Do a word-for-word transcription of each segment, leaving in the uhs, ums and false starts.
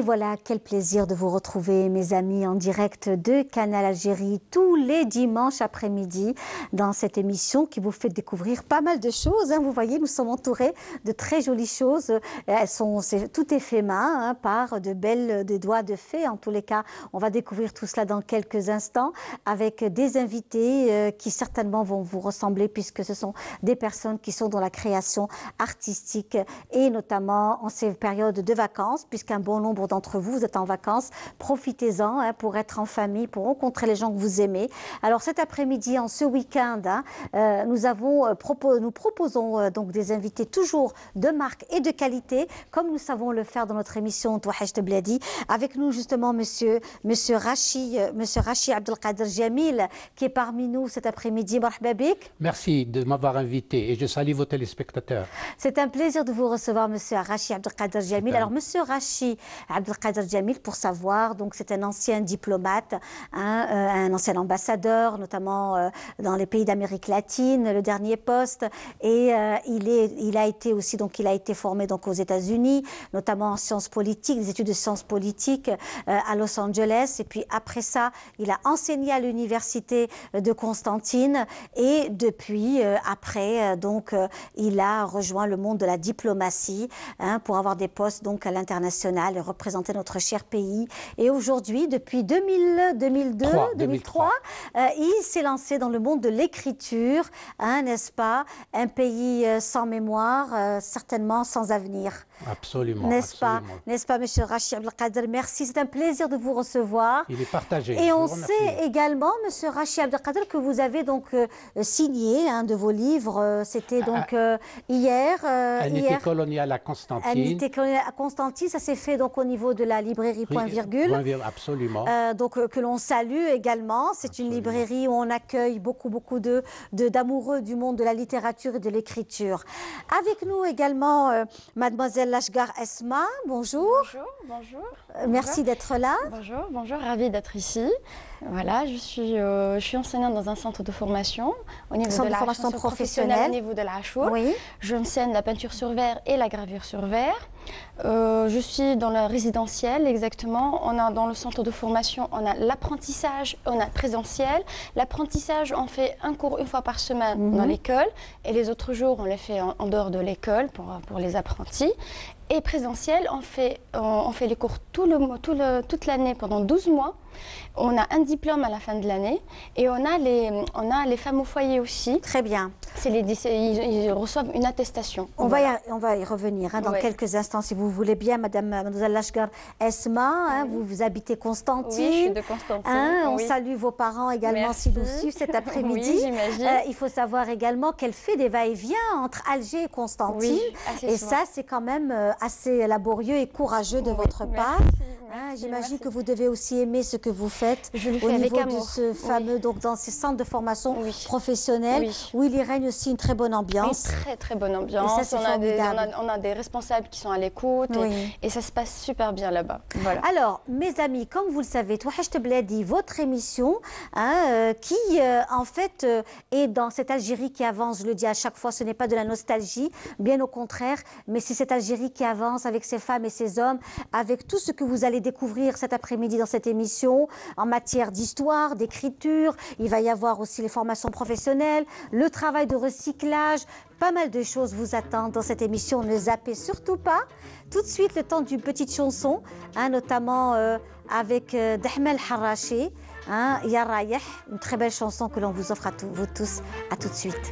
voilà, quel plaisir de vous retrouver, mes amis, en direct de Canal Algérie, tous les dimanches après-midi, dans cette émission qui vous fait découvrir pas mal de choses. Hein. Vous voyez, nous sommes entourés de très jolies choses. Elles sont, c'est, tout est fait main, hein, par de belles, des doigts de fée. En tous les cas, on va découvrir tout cela dans quelques instants, avec des invités euh, qui certainement vont vous ressembler, puisque ce sont des personnes qui sont dans la création artistique, et notamment en ces périodes de vacances, puisqu'un bon nombre d'entre vous, vous êtes en vacances. Profitez-en, hein, pour être en famille, pour rencontrer les gens que vous aimez. Alors cet après-midi, en ce week-end, hein, euh, nous, avons, euh, propos, nous proposons euh, donc des invités toujours de marque et de qualité, comme nous savons le faire dans notre émission Touhacht Bladi. Avec nous justement monsieur, monsieur Rachi, euh, monsieur Rachi Abdelkader Jamil, qui est parmi nous cet après-midi. Marhaba bik. Merci de m'avoir invité et je salue vos téléspectateurs. C'est un plaisir de vous recevoir, monsieur Rachi Abdelkader Jamil. Alors monsieur Rachi Abdelkader Jamil, pour savoir, donc c'est un ancien diplomate, hein, euh, un ancien ambassadeur, notamment euh, dans les pays d'Amérique latine, le dernier poste, et euh, il est, il a été aussi, donc il a été formé donc aux États-Unis, notamment en sciences politiques, des études de sciences politiques euh, à Los Angeles, et puis après ça, il a enseigné à l'université de Constantine, et depuis euh, après, euh, donc euh, il a rejoint le monde de la diplomatie, hein, pour avoir des postes donc à l'international et représenter notre cher pays. Et aujourd'hui, depuis deux mille, deux mille deux, deux mille trois, euh, il s'est lancé dans le monde de l'écriture, hein, n'est-ce pas? Un pays euh, sans mémoire, euh, certainement sans avenir. Absolument. N'est-ce pas, absolument. n'est-ce pas, monsieur Rachi Abdelkader? Merci, c'est un plaisir de vous recevoir. Il est partagé. Et Je on vous remercie. sait également, monsieur Rachi Abdelkader, que vous avez donc euh, signé un de vos livres. euh, C'était donc euh, hier. Euh, Un hier. été colonial à Constantine. Un été colonial à Constantine, ça s'est fait donc au niveau de la librairie Point Virgule. Point virgule, absolument. Euh, donc euh, que l'on salue également. C'est une librairie où on accueille beaucoup beaucoup de de- d'amoureux du monde de la littérature et de l'écriture. Avec nous également euh, mademoiselle Lashgar Esma. Bonjour. Bonjour, bonjour. Euh, merci d'être là. Bonjour, bonjour, ravie d'être ici. Voilà, je suis, euh, je suis enseignante dans un centre de formation au niveau Centre de de la formation professionnelle professionnelle. au niveau de la Hachour. Oui. J'enseigne la peinture sur verre et la gravure sur verre. Euh, je suis dans la résidentielle, exactement. On a dans le centre de formation, on a l'apprentissage, on a le présentiel. L'apprentissage, on fait un cours une fois par semaine Mhm. dans l'école, et les autres jours, on les fait en, en dehors de l'école pour, pour les apprentis. Et présentiel, on fait, on, on fait les cours tout le, tout le, toute l'année pendant douze mois. On a un diplôme à la fin de l'année, et on a les, on a les femmes au foyer aussi. Très bien. C'est les, ils, ils reçoivent une attestation. On, Voilà. va, y, on va y revenir, hein, dans Ouais. quelques instants, si vous voulez bien, Madame Mademoiselle Lashgar Esma. Hein, Oui. vous, vous habitez Constantine. Oui, je suis de Constantine. Hein, on oui. salue vos parents également, Merci. si nous suivent cet après-midi. Oui, j'imagine. Euh, il faut savoir également qu'elle fait des va-et-vient entre Alger et Constantine. Oui, assez et souvent. ça, c'est quand même euh, assez laborieux et courageux de Oui, votre merci, part. Hein, merci, J'imagine merci. que vous devez aussi aimer ce que vous faites Je le au fais avec niveau de amour. ce Oui. fameux, donc dans ces centres de formation Oui. professionnelle, Oui. où il y règne aussi une très bonne Une ambiance. très très bonne ambiance. Et ça, c'est on, a des, on, formidable. a, on a des responsables qui sont à l'écoute, Oui. et, et ça se passe super bien là-bas. Voilà. Alors, mes amis, comme vous le savez, Touhacht Bladi, votre émission, hein, euh, qui euh, en fait euh, est dans cette Algérie qui avance, je le dis à chaque fois, ce n'est pas de la nostalgie, bien au contraire, mais c'est cette Algérie qui avance avec ses femmes et ses hommes, avec tout ce que vous allez découvrir cet après-midi dans cette émission, en matière d'histoire, d'écriture. Il va y avoir aussi les formations professionnelles, le travail de recyclage. Pas mal de choses vous attendent dans cette émission. Ne zappez surtout pas. Tout de suite, le temps d'une petite chanson, hein, notamment euh, avec euh, Dahmel Harachi, hein, Ya Rayeh, une très belle chanson que l'on vous offre à tous, vous tous. À tout de suite.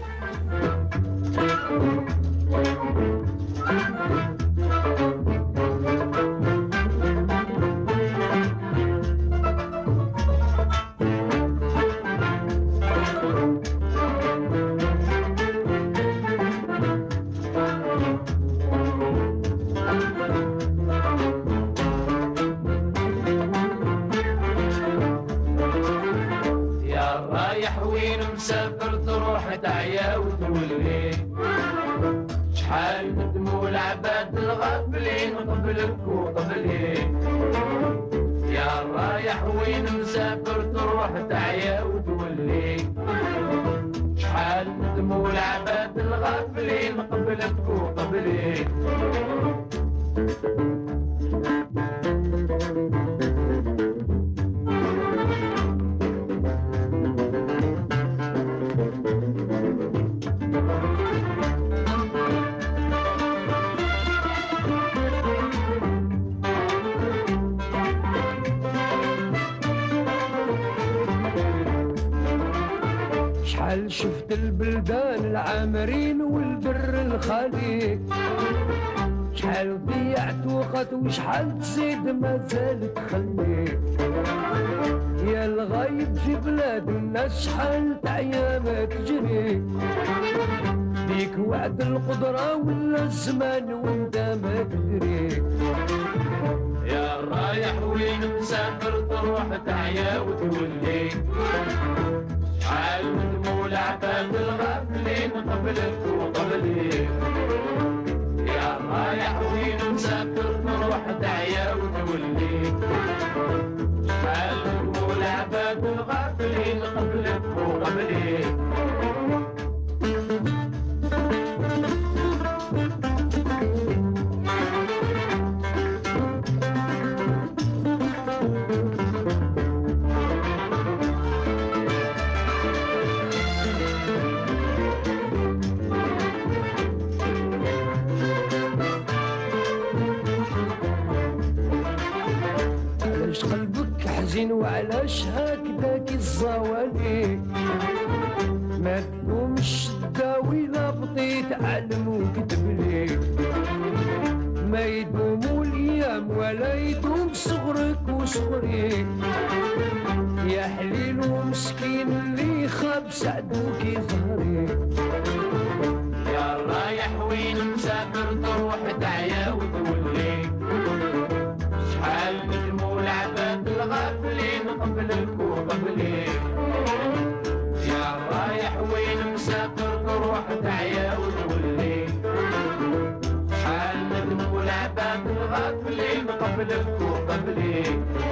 يا رايح وين مسافر تروح تعيا وتولي شحال ندموا العباد الغافلين قبلك وقبلي يا رايح وين مسافر تروح تعيا وتولي شحال ندموا العباد الغافلين قبلك وقبلي شحال شفت البلدان العامرين والبر الخالي، شحال ضيعت وقت وشحال تزيد مازال تخلي، يا الغايب في بلاد الناس شحال تعيا تجري، ليك وعد القدرة ولا الزمان وانت ما تدري، يا رايح وين مسافر تروح تعيا وتولي، شحال من مولى عباد الغافلين قبلك وقبلي، يا رايح وين مسافر تروح تعيا وتولي، شحال من مولى عباد الغافلين قبلك وقبلي. وعلاش هكذاك الزوالي ما تلومش الداوي لا بطيت علم وكتب لي، ما يدوموا الايام ولا يدوم صغرك وصغري، يا حليل ومسكين اللي خاب سعدوك ظهري، يا رايح وين مسافر تروح تعيا وتولي، شحال من مولى عباد الغافلين قبلك وقبلي، يا رايح وين مسافر تروح تعيا وتولي، شحال من مولى عباد الغافلين قبلك وقبلي.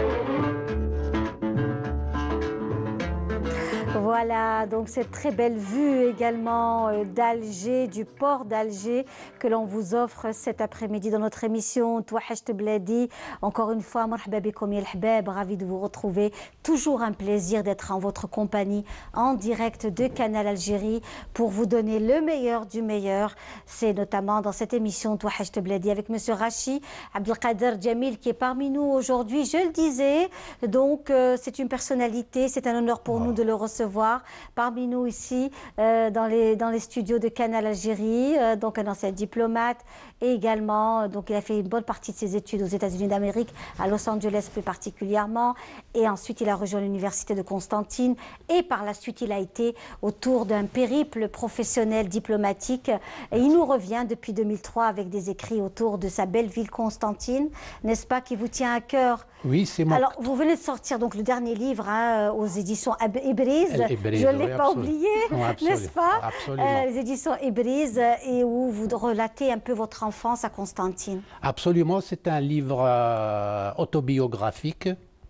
Voilà, donc cette très belle vue également euh, d'Alger, du port d'Alger que l'on vous offre cet après-midi dans notre émission Touachecht Bladi. Encore une fois, marhaba bikoum ya l'hbab, ravi de vous retrouver. Toujours un plaisir d'être en votre compagnie en direct de Canal Algérie pour vous donner le meilleur du meilleur. C'est notamment dans cette émission Touachecht Bladi avec Monsieur Rachi Abdelkader Djamil qui est parmi nous aujourd'hui. Je le disais, donc euh, c'est une personnalité, c'est un honneur pour wow. nous de le recevoir parmi nous ici euh, dans, les, dans les studios de Canal Algérie, euh, donc un ancien diplomate et également, donc il a fait une bonne partie de ses études aux États-Unis d'Amérique, à Los Angeles plus particulièrement, et ensuite il a rejoint l'université de Constantine et par la suite il a été autour d'un périple professionnel diplomatique et il nous revient depuis deux mille trois avec des écrits autour de sa belle ville Constantine, n'est-ce pas, qui vous tient à cœur? Oui, c'est moi. Alors vous venez de sortir donc le dernier livre hein, aux éditions Ibriz. Je ne l'ai pas oublié, n'est-ce pas? euh, Les éditions Ibriz, et où vous relatez un peu votre enfance à Constantine. Absolument, c'est un livre euh, autobiographique.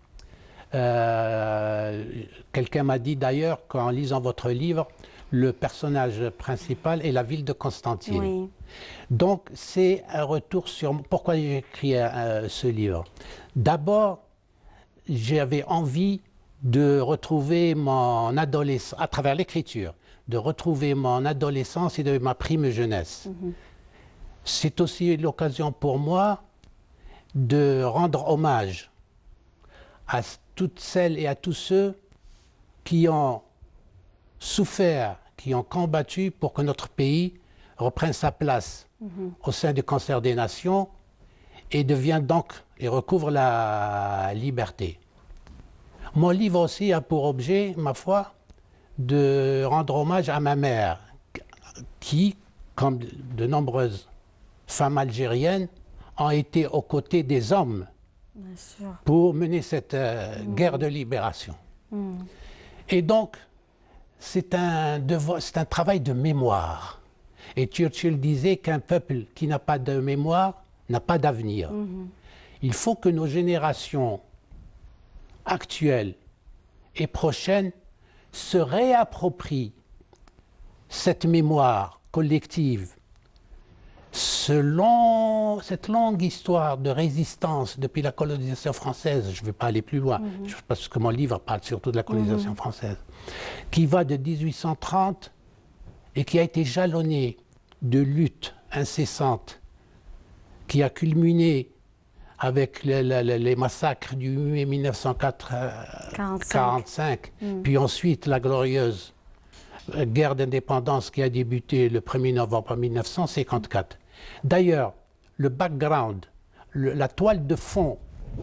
Euh, Quelqu'un m'a dit d'ailleurs qu'en lisant votre livre, le personnage principal est la ville de Constantine. Oui. Donc c'est un retour sur pourquoi j'ai écrit euh, ce livre. D'abord, j'avais envie de retrouver mon adolescence, à travers l'écriture, de retrouver mon adolescence et de ma prime jeunesse. Mm-hmm. C'est aussi l'occasion pour moi de rendre hommage à toutes celles et à tous ceux qui ont souffert, qui ont combattu pour que notre pays reprenne sa place mm-hmm. au sein du concert des nations et devienne donc et recouvre la liberté. Mon livre aussi a pour objet, ma foi, de rendre hommage à ma mère, qui, comme de nombreuses femmes algériennes, ont été aux côtés des hommes pour mener cette euh, mmh. guerre de libération. Mmh. Et donc, c'est un, un travail de mémoire. Et Churchill disait qu'un peuple qui n'a pas de mémoire n'a pas d'avenir. Mmh. Il faut que nos générations actuelles et prochaines se réapproprient cette mémoire collective, ce long, cette longue histoire de résistance depuis la colonisation française, je ne vais pas aller plus loin, mm-hmm. parce que mon livre parle surtout de la colonisation mm-hmm. française, qui va de mille huit cent trente et qui a été jalonnée de luttes incessantes, qui a culminé avec le, le, le, les massacres du mille neuf cent quarante-cinq, mm. puis ensuite la glorieuse euh, guerre d'indépendance qui a débuté le premier novembre mille neuf cent cinquante-quatre. D'ailleurs, le background, le, la toile de fond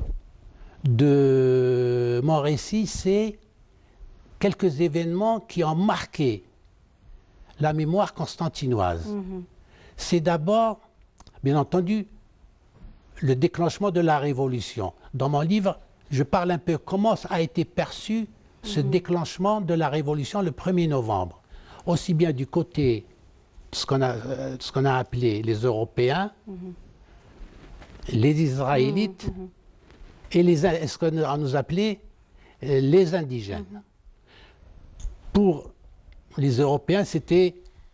de mon récit, c'est quelques événements qui ont marqué la mémoire constantinoise. Mmh. C'est d'abord, bien entendu, le déclenchement de la Révolution. Dans mon livre, je parle un peu comment a été perçu ce mmh. déclenchement de la Révolution le premier novembre. Aussi bien du côté de ce qu'on a, euh, ce qu'on a appelé les Européens, mmh. les Israélites mmh. et les, ce qu'on nous appelait euh, les indigènes. Mmh. Pour les Européens, c'était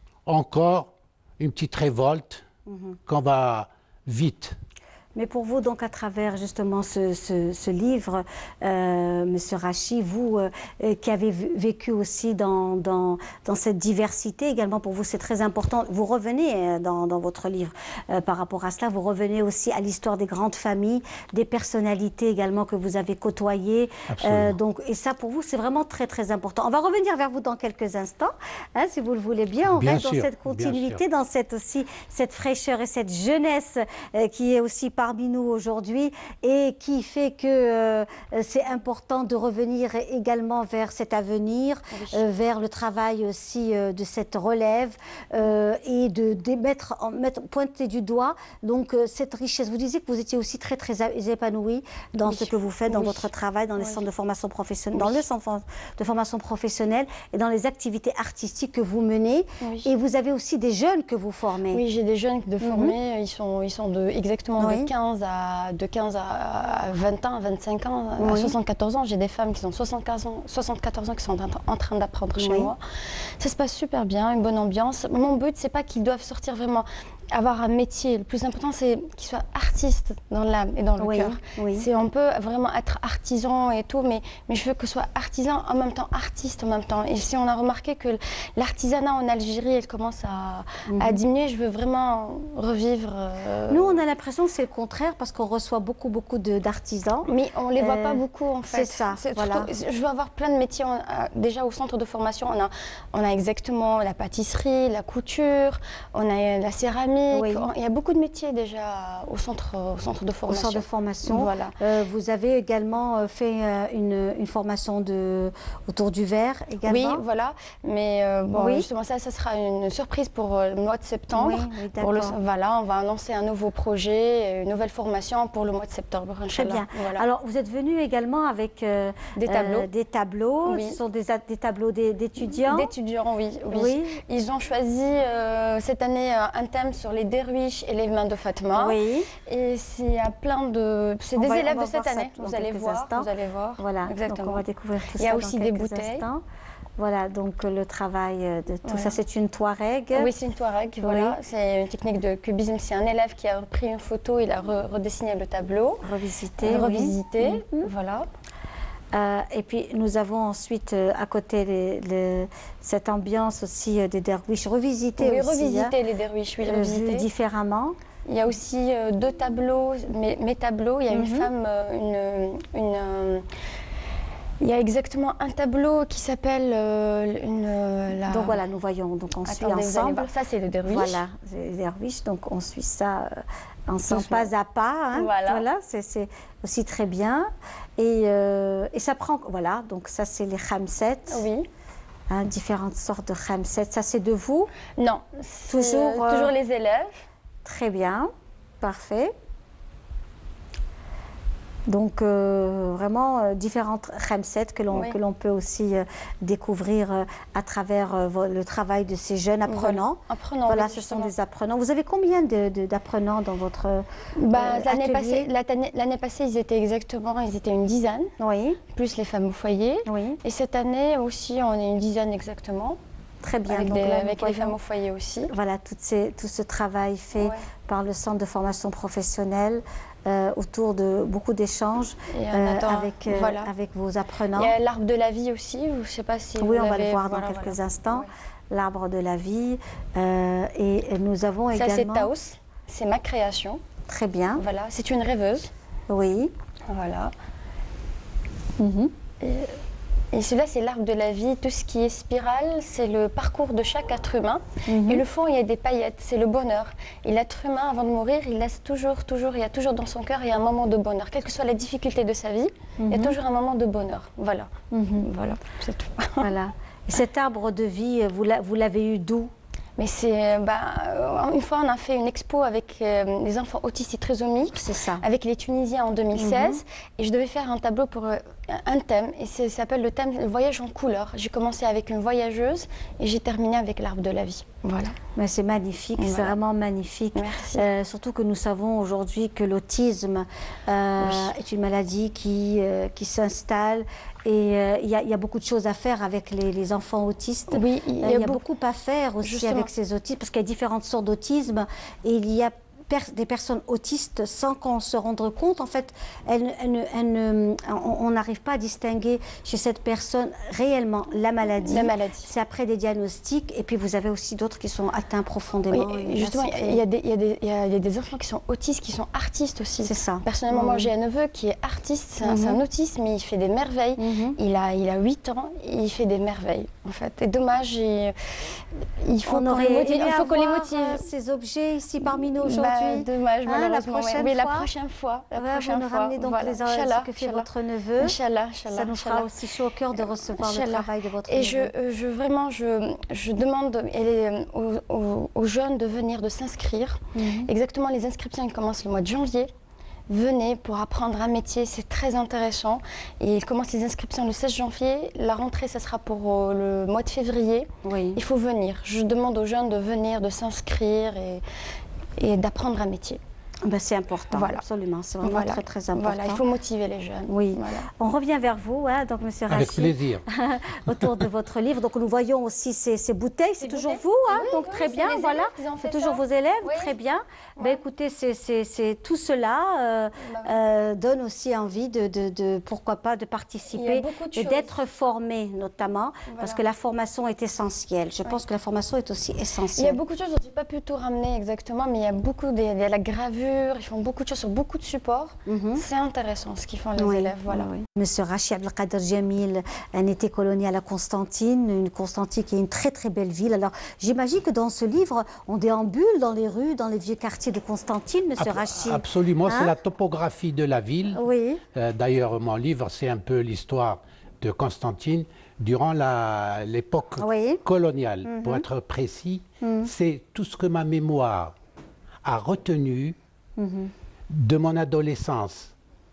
encore une petite révolte mmh. qu'on va vite. Mais pour vous, donc, à travers justement ce, ce, ce livre, euh, Monsieur Rachi, vous euh, qui avez vécu aussi dans, dans, dans cette diversité, également pour vous, c'est très important. Vous revenez dans, dans votre livre euh, par rapport à cela, vous revenez aussi à l'histoire des grandes familles, des personnalités également que vous avez côtoyées. Euh, donc, et ça, pour vous, c'est vraiment très, très important. On va revenir vers vous dans quelques instants, hein, si vous le voulez bien. On bien reste sûr, dans cette continuité, dans cette aussi cette fraîcheur et cette jeunesse euh, qui est aussi par parmi nous aujourd'hui et qui fait que euh, c'est important de revenir également vers cet avenir, oui. euh, vers le travail aussi euh, de cette relève euh, et de, de mettre, en, mettre, pointer du doigt donc euh, cette richesse. Vous disiez que vous étiez aussi très très épanoui dans oui. ce que vous faites, dans oui. votre travail, dans les oui. centres de formation professionnelle, oui. dans le centre de formation professionnelle et dans les activités artistiques que vous menez. Oui. Et vous avez aussi des jeunes que vous formez. Oui, j'ai des jeunes de formés, mm-hmm. ils sont, ils sont de, exactement oui. de quinze à de quinze à vingt ans, à vingt-cinq ans, oui. à soixante-quatorze ans. J'ai des femmes qui ont soixante-quatorze ans, soixante-quatorze ans qui sont en train d'apprendre oui. chez moi. Ça se passe super bien, une bonne ambiance. Mon but, c'est pas qu'ils doivent sortir vraiment avoir un métier. Le plus important, c'est qu'ils soient artistes dans l'âme et dans le oui, cœur. Oui. C'est on peut vraiment être artisan et tout, mais, mais je veux que ce soit artisan en même temps, artiste en même temps. Et si on a remarqué que l'artisanat en Algérie, elle commence à, mm-hmm. à diminuer, je veux vraiment revivre. Euh... Nous, on a l'impression que c'est le contraire parce qu'on reçoit beaucoup, beaucoup d'artisans. Mais on les voit euh, pas beaucoup en fait. C'est ça. Voilà. Surtout, je veux avoir plein de métiers. On, déjà au centre de formation, on a, on a exactement la pâtisserie, la couture, on a la céramique. Oui. Il y a beaucoup de métiers déjà au centre, au centre de formation. Au centre de formation. Voilà. Euh, vous avez également fait une, une formation de, autour du verre également. Oui, voilà. Mais euh, bon, oui. justement, ça, ça sera une surprise pour le mois de septembre. Oui, oui, pour le, voilà, on va annoncer un nouveau projet, une nouvelle formation pour le mois de septembre. Très bien. Voilà. Alors, vous êtes venu également avec euh, des tableaux. Euh, des tableaux. Oui. Ce sont des, des tableaux d'étudiants. D'étudiants, oui, oui, oui. Ils ont choisi euh, cette année un thème sur les derviches et les mains de Fatma. Oui. Et il y a plein de... C'est des va, élèves de cette année. Vous allez voir. Vous allez voir. Voilà. Exactement. Donc on va découvrir tout ça. Il y a aussi des bouteilles. Instants. Voilà, donc le travail de tout voilà. ça, c'est une Touareg. Oui, c'est une Touareg, oui. voilà. C'est une technique de cubisme. C'est un élève qui a pris une photo, il a re redessiné le tableau. Revisité. Euh, revisité, oui. mm-hmm. voilà. Euh, et puis nous avons ensuite euh, à côté les, les, cette ambiance aussi euh, des derviches revisitées. Oui, aussi, revisiter hein, les derviches, oui, revisiter. Euh, différemment. Il y a aussi euh, deux tableaux, mes, mes tableaux. Il y a mm-hmm. une femme, euh, une... une euh, il y a exactement un tableau qui s'appelle euh, une... Euh, la... Donc voilà, nous voyons, donc on Attendez, suit ensemble. Ça, c'est les derviches. Voilà, les derviches, donc on suit ça euh, ensemble, pas à pas. Hein, voilà. voilà c'est aussi très bien. Et, euh, et ça prend... Voilà, donc ça, c'est les khamset. Oui. Hein, différentes sortes de khamset. Ça, c'est de vous? Non, toujours, euh, toujours les élèves. Très bien, parfait. Donc euh, vraiment euh, différentes khamset que l'on oui. que l'on peut aussi euh, découvrir euh, à travers euh, le travail de ces jeunes apprenants. Voilà, apprenants, voilà oui, ce sont des apprenants. Vous avez combien d'apprenants dans votre euh, bah, l'année passée, l'année passée, ils étaient exactement, ils étaient une dizaine. Oui. Plus les femmes au foyer. Oui. Et cette année aussi, on est une dizaine exactement. Très bien. Avec, donc, des, là, avec les femmes au foyer aussi. Voilà, toutes ces, tout ce travail fait ouais. par le centre de formation professionnelle. Euh, autour de beaucoup d'échanges euh, avec, euh, voilà. avec vos apprenants. Il y a l'arbre de la vie aussi, je ne sais pas si oui, vous on va le voir voilà, dans quelques voilà. instants. Ouais. L'arbre de la vie. Euh, et nous avons ça, également... Ça, c'est Taos, c'est ma création. Très bien. Voilà, c'est une rêveuse. Oui. Voilà. Mm-hmm. Et Et celui-là, c'est l'arbre de la vie. Tout ce qui est spirale, c'est le parcours de chaque être humain. Mhm. Et le fond, il y a des paillettes, c'est le bonheur. Et l'être humain, avant de mourir, il laisse toujours, toujours, il y a toujours dans son cœur, il y a un moment de bonheur. Quelle que soit la difficulté de sa vie, il y a toujours un moment de bonheur. Voilà. Mhm. Voilà, c'est tout. Voilà. Et cet arbre de vie, vous l'a- vous l'avez eu d'où? Mais c'est, bah, euh, une fois, on a fait une expo avec euh, les enfants autistes et trisomiques, C'est ça. avec les Tunisiens en deux mille seize, et je devais faire un tableau pour euh, un thème, et c'est- ça s'appelle le thème le voyage en couleur. J'ai commencé avec une voyageuse et j'ai terminé avec l'arbre de la vie. Voilà. Mais c'est magnifique, c'est Voilà. vraiment magnifique. Merci. Euh, surtout que nous savons aujourd'hui que l'autisme euh, Oui. est une maladie qui, euh, qui s'installe et euh, il y, a- il y a beaucoup de choses à faire avec les, les enfants autistes. Oui, il y Euh, a il y a beaucoup- beaucoup à faire aussi Justement. avec ces autistes parce qu'il y a différentes sortes d'autisme et il y a per- des personnes autistes sans qu'on se rende compte. En fait, elles, elles ne- elles ne- on on n'arrive pas à distinguer chez cette personne réellement la maladie. La maladie. C'est après des diagnostics et puis vous avez aussi d'autres qui sont atteints profondément. Oui, Et là, justement, c'est il y, a des- il y a des- il y a- il y a des enfants qui sont autistes, qui sont artistes aussi. C'est ça. Personnellement, Oui, moi oui. j'ai un neveu qui est artiste, c'est un, Mhm. c'est un autiste, mais il fait des merveilles. Mhm. Il a, il a huit ans, et il fait des merveilles, en fait. Et dommage, il, il faut On qu'on aurait les motive. aimé Il faut qu'on les avoir, motive. euh, ces objets ici parmi nous Bah, aujourd'hui. dommage, Hein, la malheureusement. mais prochaine oui, la fois. prochaine fois. La Ouais, vous prochaine nous fois. ramenez donc voilà. les, ce Inch'Allah, que fait Inch'Allah. votre neveu. Inch'Allah, Inch'Allah, Ça nous fera Inch'Allah. aussi chaud au cœur de recevoir le Inch'Allah. travail de votre Et je, neveu. euh, je vraiment, je, je demande et les- aux, aux- aux jeunes de venir, de s'inscrire. Mhm. Exactement, les inscriptions elles commencent le mois de janvier. Venez pour apprendre un métier, c'est très intéressant. Et il commence les inscriptions le seize janvier. La rentrée, ça sera pour euh, le mois de février. Oui. Il faut venir. Je demande aux jeunes de venir, de s'inscrire et, et d'apprendre un métier. Ben, c'est important, Voilà. absolument. C'est vraiment Voilà. très, très important. Voilà, il faut motiver les jeunes. Oui. Voilà. On revient vers vous, hein, donc Monsieur Avec Rachid, plaisir. autour de votre livre. Donc nous voyons aussi ces, ces bouteilles, c'est toujours bouteilles. vous, hein, Oui, donc oui, très c'est bien, les voilà. élèves qui ont C'est fait toujours ça. vos élèves, Oui. très bien. Ben, Ouais. écoutez, c'est, c'est, c'est, tout cela euh, Bah oui. euh, donne aussi envie de, de, de, pourquoi pas, de Il y participer a beaucoup de et choses. d'être formé notamment, parce Voilà. que la formation est essentielle. Je pense que la formation est aussi Il y a essentielle. beaucoup de choses dont je n'ai pas pu tout ramener exactement, mais il y a beaucoup de, il y a la gravure, ils font beaucoup de choses sur beaucoup de supports. Mhm. C'est intéressant ce qu'ils font les Oui, élèves. Voilà. oui, oui. Monsieur Rachid Abdelkader Jamil, un été colonial à Constantine, une Constantine qui est une très très belle ville. Alors j'imagine que dans ce livre, on déambule dans les rues, dans les vieux quartiers de Constantine, Monsieur Ab- Rachid. Absolument, Hein? c'est la topographie de la ville. Oui, Euh, D'ailleurs, mon livre, c'est un peu l'histoire de Constantine durant la- l'époque Oui. coloniale. Mhm. Pour être précis, c'est tout ce que ma mémoire a retenu Mhm. de mon adolescence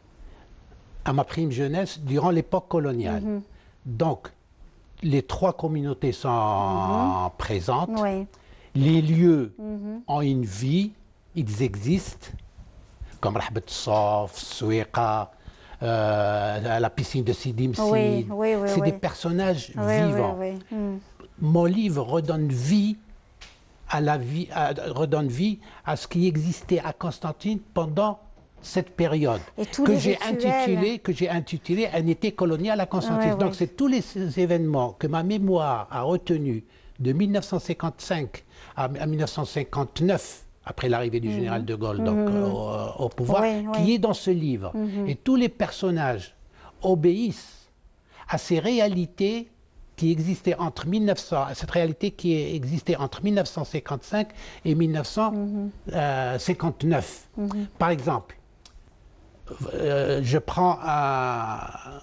à ma prime jeunesse durant l'époque coloniale. Mhm. Donc, les trois communautés sont présentes. oui. Les lieux Mhm. ont une vie, ils existent, comme Rahbat Sof, Souiqa, euh, la piscine de Sidi Msid. Oui, oui, oui, C'est oui. des personnages Oui, vivants. oui, oui. Mm. Mon livre redonne vie à la vie, à- redonne vie à ce qui existait à Constantine pendant cette période Et tous que les j'ai rituels. intitulé que j'ai intitulé un été colonial à Constantine. Ouais, Donc ouais. c'est tous les ces événements que ma mémoire a retenus de mille neuf cent cinquante-cinq à, à mille neuf cent cinquante-neuf, après l'arrivée du général de Gaulle donc, euh, au, au pouvoir, Ouais, qui ouais. est dans ce livre. Et tous les personnages obéissent à ces réalités qui existaient entre mille neuf cents, cette réalité qui existait entre mille neuf cent cinquante-cinq et mille neuf cent cinquante-neuf. Par exemple, euh, je prends un,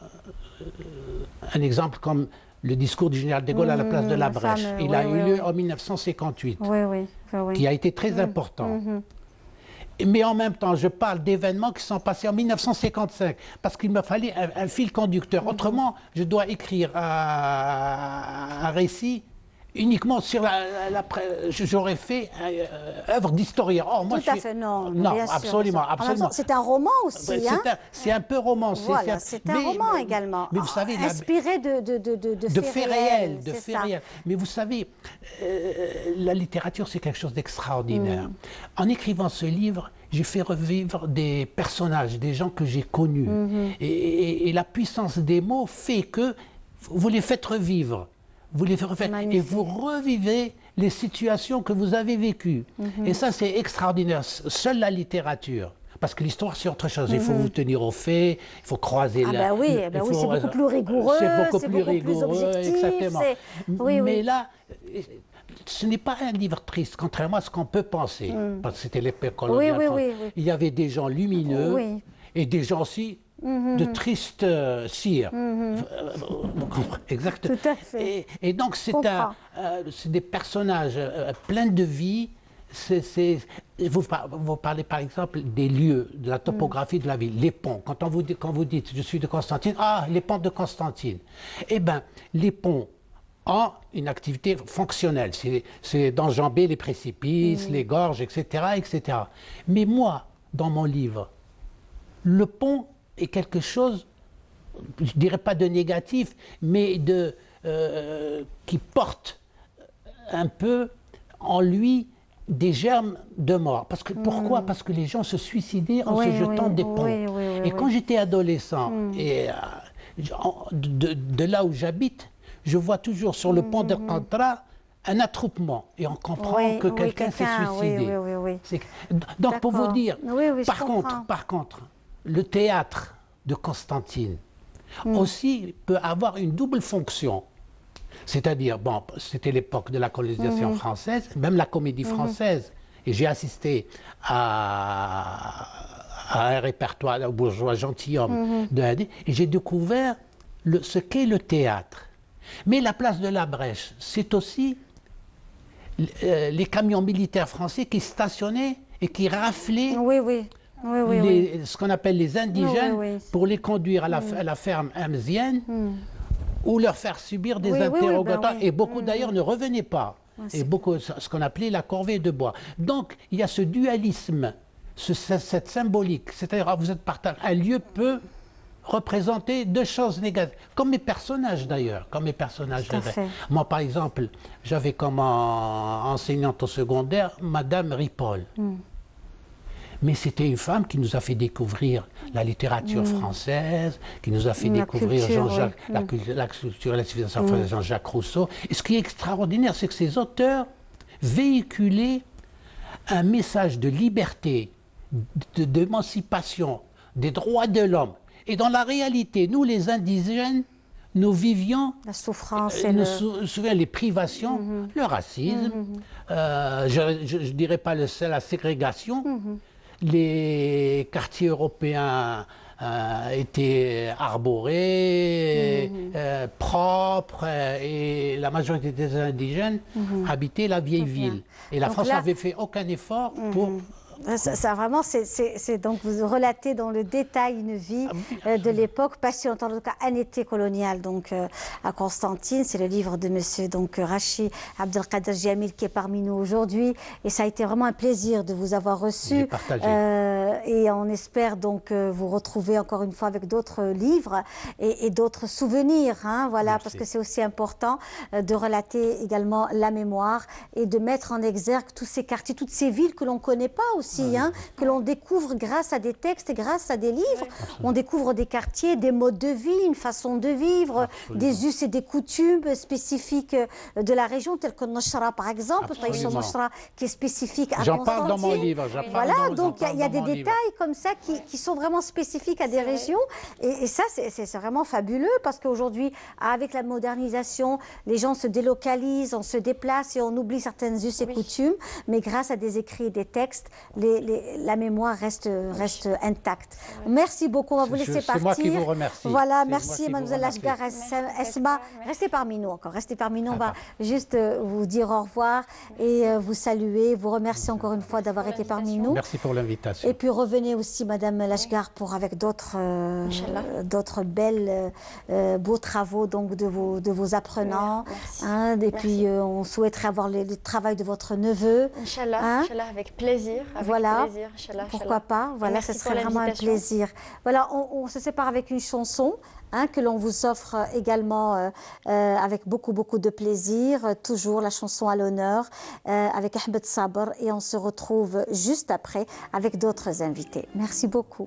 un exemple comme le discours du général de Gaulle à la place de la le Brèche. fameux, Il oui, a eu oui, lieu oui. en mille neuf cent cinquante-huit, Oui, oui, oui, oui. qui a été très important. Mais en même temps, je parle d'événements qui sont passés en mille neuf cent cinquante-cinq, parce qu'il me fallait un, un fil conducteur. Autrement, je dois écrire un, un récit uniquement sur la... la- la pré- J'aurais fait euh, œuvre d'historien. Oh, moi, Tout je à suis- fait, non. Non, bien sûr, absolument, bien sûr. En même absolument. temps, c'est un roman aussi, C'est hein. un, c'est un peu romancé. Voilà, un- c'est un mais- roman mais- également. Mais vous savez, la- inspiré de, de, de, de, de de faits faits réels, réels, de c'est faits ça. réels. Mais vous savez, euh, la littérature, c'est quelque chose d'extraordinaire. Mm. En écrivant ce livre, j'ai fait revivre des personnages, des gens que j'ai connus. Mm-hmm. Et, et- et la puissance des mots fait que vous les faites revivre. Vous les faites revivre et Magnifique. vous revivez les situations que vous avez vécues. Mm-hmm. Et ça, c'est extraordinaire. Seule la littérature Parce que l'histoire, c'est autre chose. Il faut vous tenir aux faits, il faut croiser Ah la... ben oui, il ben faut- oui, c'est beaucoup plus rigoureux, C'est beaucoup c'est plus beaucoup plus rigoureux, objectif, exactement. c'est- oui, Mais oui. là, ce n'est pas un livre triste, contrairement à ce qu'on peut penser. Parce que c'était l'époque coloniale. oui, française. oui, oui. Il y avait des gens lumineux Oui. et des gens aussi de tristes euh, cires. Euh, vous comprenez, exactement. Tout à fait. Et, et donc, c'est comprends. un, euh, c'est des personnages euh, pleins de vie. C'est, c'est- vous, par- vous parlez par exemple des lieux, de la topographie de la ville, les ponts. Quand, on vous dit, quand vous dites je suis de Constantine, ah, les ponts de Constantine. Eh bien, les ponts ont une activité fonctionnelle. C'est, c'est d'enjamber les précipices, les gorges, et cetera, et cetera. Mais moi, dans mon livre, le pont est quelque chose, je dirais pas de négatif, mais de, euh, qui porte un peu en lui des germes de mort. Parce que, Pourquoi Parce que les gens se suicidaient en Oui, se jetant oui, des ponts. oui, oui, oui, et quand oui. j'étais adolescent, et, euh, en- de, de là où j'habite, je vois toujours sur le pont d'Alcantara un attroupement. Et on comprend Oui, que oui, quelqu'un s'est quelqu'un, oui, suicidé. oui, oui, oui. C'est- Donc, pour vous D'accord. dire, Oui, oui, je par, comprends. contre, par contre, le théâtre de Constantine Hmm. aussi peut avoir une double fonction. C'est-à-dire, bon, c'était l'époque de la Hmm. colonisation française, même la comédie française. Et j'ai assisté à, à un répertoire au bourgeois gentilhomme de la- et j'ai découvert le- ce qu'est le théâtre. Mais la place de la Brèche, c'est aussi euh, les camions militaires français qui stationnaient et qui raflaient Oui, oui. Oui, oui, oui. les- ce qu'on appelle les indigènes Oui, oui, oui. pour les conduire à la, à la ferme hamzienne ou leur faire subir des Oui, oui, oui, ben interrogatoires. oui. Et beaucoup d'ailleurs ne revenaient pas. c'est Et beaucoup, ce qu'on appelait la corvée de bois. Donc il y a ce dualisme, ce- ce- cette symbolique. C'est-à-dire, ah, vous êtes partant. Un lieu peut représenter deux choses négatives, comme mes personnages d'ailleurs, comme mes personnages. Tout à fait. Moi, par exemple, j'avais comme en- enseignante au secondaire Madame Ripoll. Hmm. Mais c'était une femme qui nous a fait découvrir la littérature française, qui nous a fait Hmm. La découvrir culture, Jean-Jacques, oui. la, Hmm. cul- la culture et la civilisation française, Jean-Jacques Rousseau. Et ce qui est extraordinaire, c'est que ces auteurs véhiculaient un message de liberté, de- d'émancipation, des droits de l'homme. Et dans la réalité, nous, les indigènes, nous vivions La souffrance euh, et nous le... sou- souviens les privations, le racisme, euh, je ne dirais pas le, la ségrégation. Les quartiers européens euh, étaient arborés, euh, propres, euh, et la majorité des indigènes habitaient la vieille ville. Et la Donc France là- n'avait fait aucun effort pour... Ça, ça, vraiment, c'est- c'est c'est donc vous relatez dans le détail une vie Ah oui, euh, de l'époque passionnante, en tout cas un été colonial donc euh, à Constantine. C'est le livre de Monsieur donc Rachid Abdelkader Jamil qui est parmi nous aujourd'hui, et ça a été vraiment un plaisir de vous avoir reçu. J'ai partagé. Euh, et on espère donc euh, vous retrouver encore une fois avec d'autres livres et, et d'autres souvenirs. Hein, voilà, Merci. parce que c'est aussi important euh, de relater également la mémoire et de mettre en exergue tous ces quartiers, toutes ces villes que l'on ne connaît pas aussi. Hein, que l'on découvre grâce à des textes et grâce à des livres. On découvre des quartiers, des modes de vie, une façon de vivre, des us et des coutumes spécifiques euh, de la région, telles que Nochra par exemple, Absolument. Taïcha Nochra, qui est spécifique à J'en parle dans mon Constantine. livre. j'en parle Voilà, dans- j'en donc il y a- parle il y, a dans des mon livre. détails comme ça qui, qui sont vraiment spécifiques à des C'est vrai. régions. Et, et ça, c'est- c'est c'est vraiment fabuleux parce qu'aujourd'hui, avec la modernisation, les gens se délocalisent, on se déplace et on oublie certaines us et Oui. coutumes. Mais grâce à des écrits et des textes, les- les- la mémoire reste, reste intacte. Merci beaucoup, on va vous Je- laisser c'est partir. moi qui vous remercie. Voilà, C'est moi merci qui vous Mademoiselle remercie. Ashgar Merci, Esma. merci. Restez parmi nous encore, restez parmi nous. On va Ah, juste euh, vous dire au revoir et euh, vous saluer, vous remercier encore une fois d'avoir pour été parmi l'invitation. nous. Merci pour l'invitation. Et puis revenez aussi, Madame Lashgar, pour avec d'autres euh, Inch'Allah. euh, d'autres belles euh, euh, beaux travaux donc de vos de vos apprenants. Merci. Hein, et Merci. puis euh, on souhaiterait avoir le, le travail de votre neveu. Inch'Allah, Hein? Inch'Allah, avec plaisir. Avec Voilà. plaisir, Inch'Allah, Pourquoi Inch'Allah. pas? Voilà, Merci ce pour serait vraiment un l'invitation. plaisir. Voilà, on, on se sépare avec une chanson hein, que l'on vous offre euh, également euh, euh, avec beaucoup, beaucoup de plaisir. Euh, Toujours la chanson à l'honneur euh, avec Ahmed Sabr. Et on se retrouve juste après avec d'autres invités. Merci beaucoup.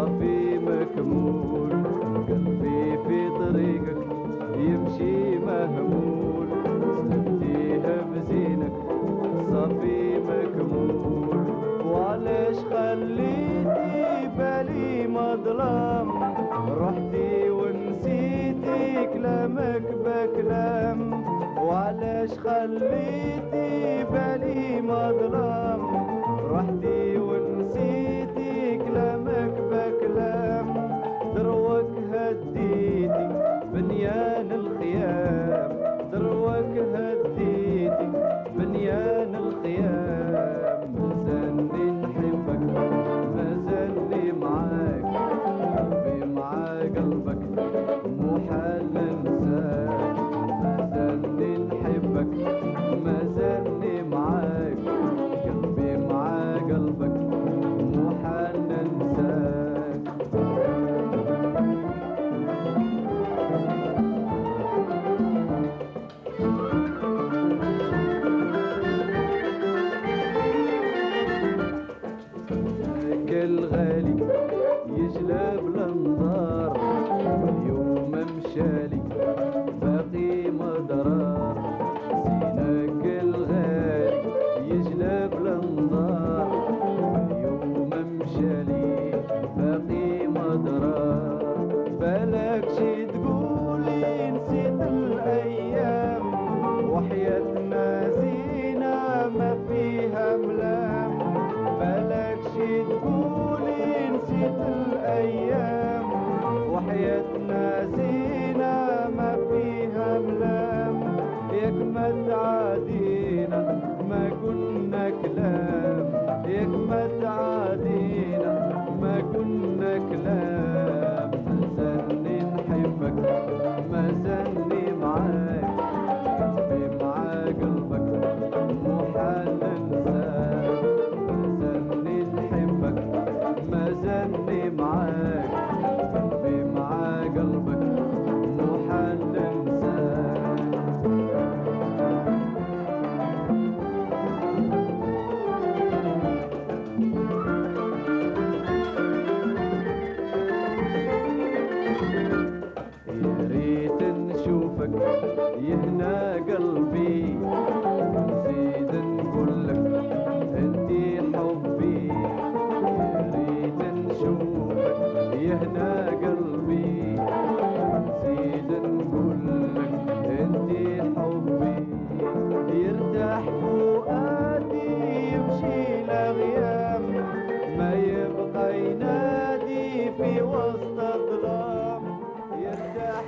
صافي مكمول قلبي في طريقك يمشي مهمول سلبتيه بزينك صافي مكمول وعلاش خليتي بالي مظلام رحتي ونسيتي كلامك بكلام وعلاش خليتي بالي مظلام رحتي ونسيتي كلامك بكلام دروك هديتي بنيان الخيام دروك هديتي بنيان الخيام مازالني نحبك مازالني معاك قلبي مع قلبك مو حال ننساك مازالني نحبك مازالني معاك قلبي مع قلبك مو حال ننساك الغالي يجلب الانظار اليوم مشالي باقي مضرار زينك الغالي يجلب الانظار اليوم مشالي باقي مضرار بالك شي تقولي نسيت الايام وحياتنا زينه ما فيها ملام بالك شي تقولي نسيت الايام وحياتنا زينه ما فيها ملام ياك ما تعادينا ما كنا كلام ياك ما تعادينا ما كنا كلام مازالني نحبك مازالني معاك قلبي مع قلبك مو حال ننساك مازالني نحبك مازالني معاك قلبي مع قلبك مو حال ننساك يا ريت نشوفك يهنا قلبي نزيد نقول لك انتي حبي يا ريت نشوفك يهنا قلبي نزيد نقول لك انتي حبي يرتاح فؤادي يمشي لغيام ما يبقى ينادي في وسط الظلام يرتاح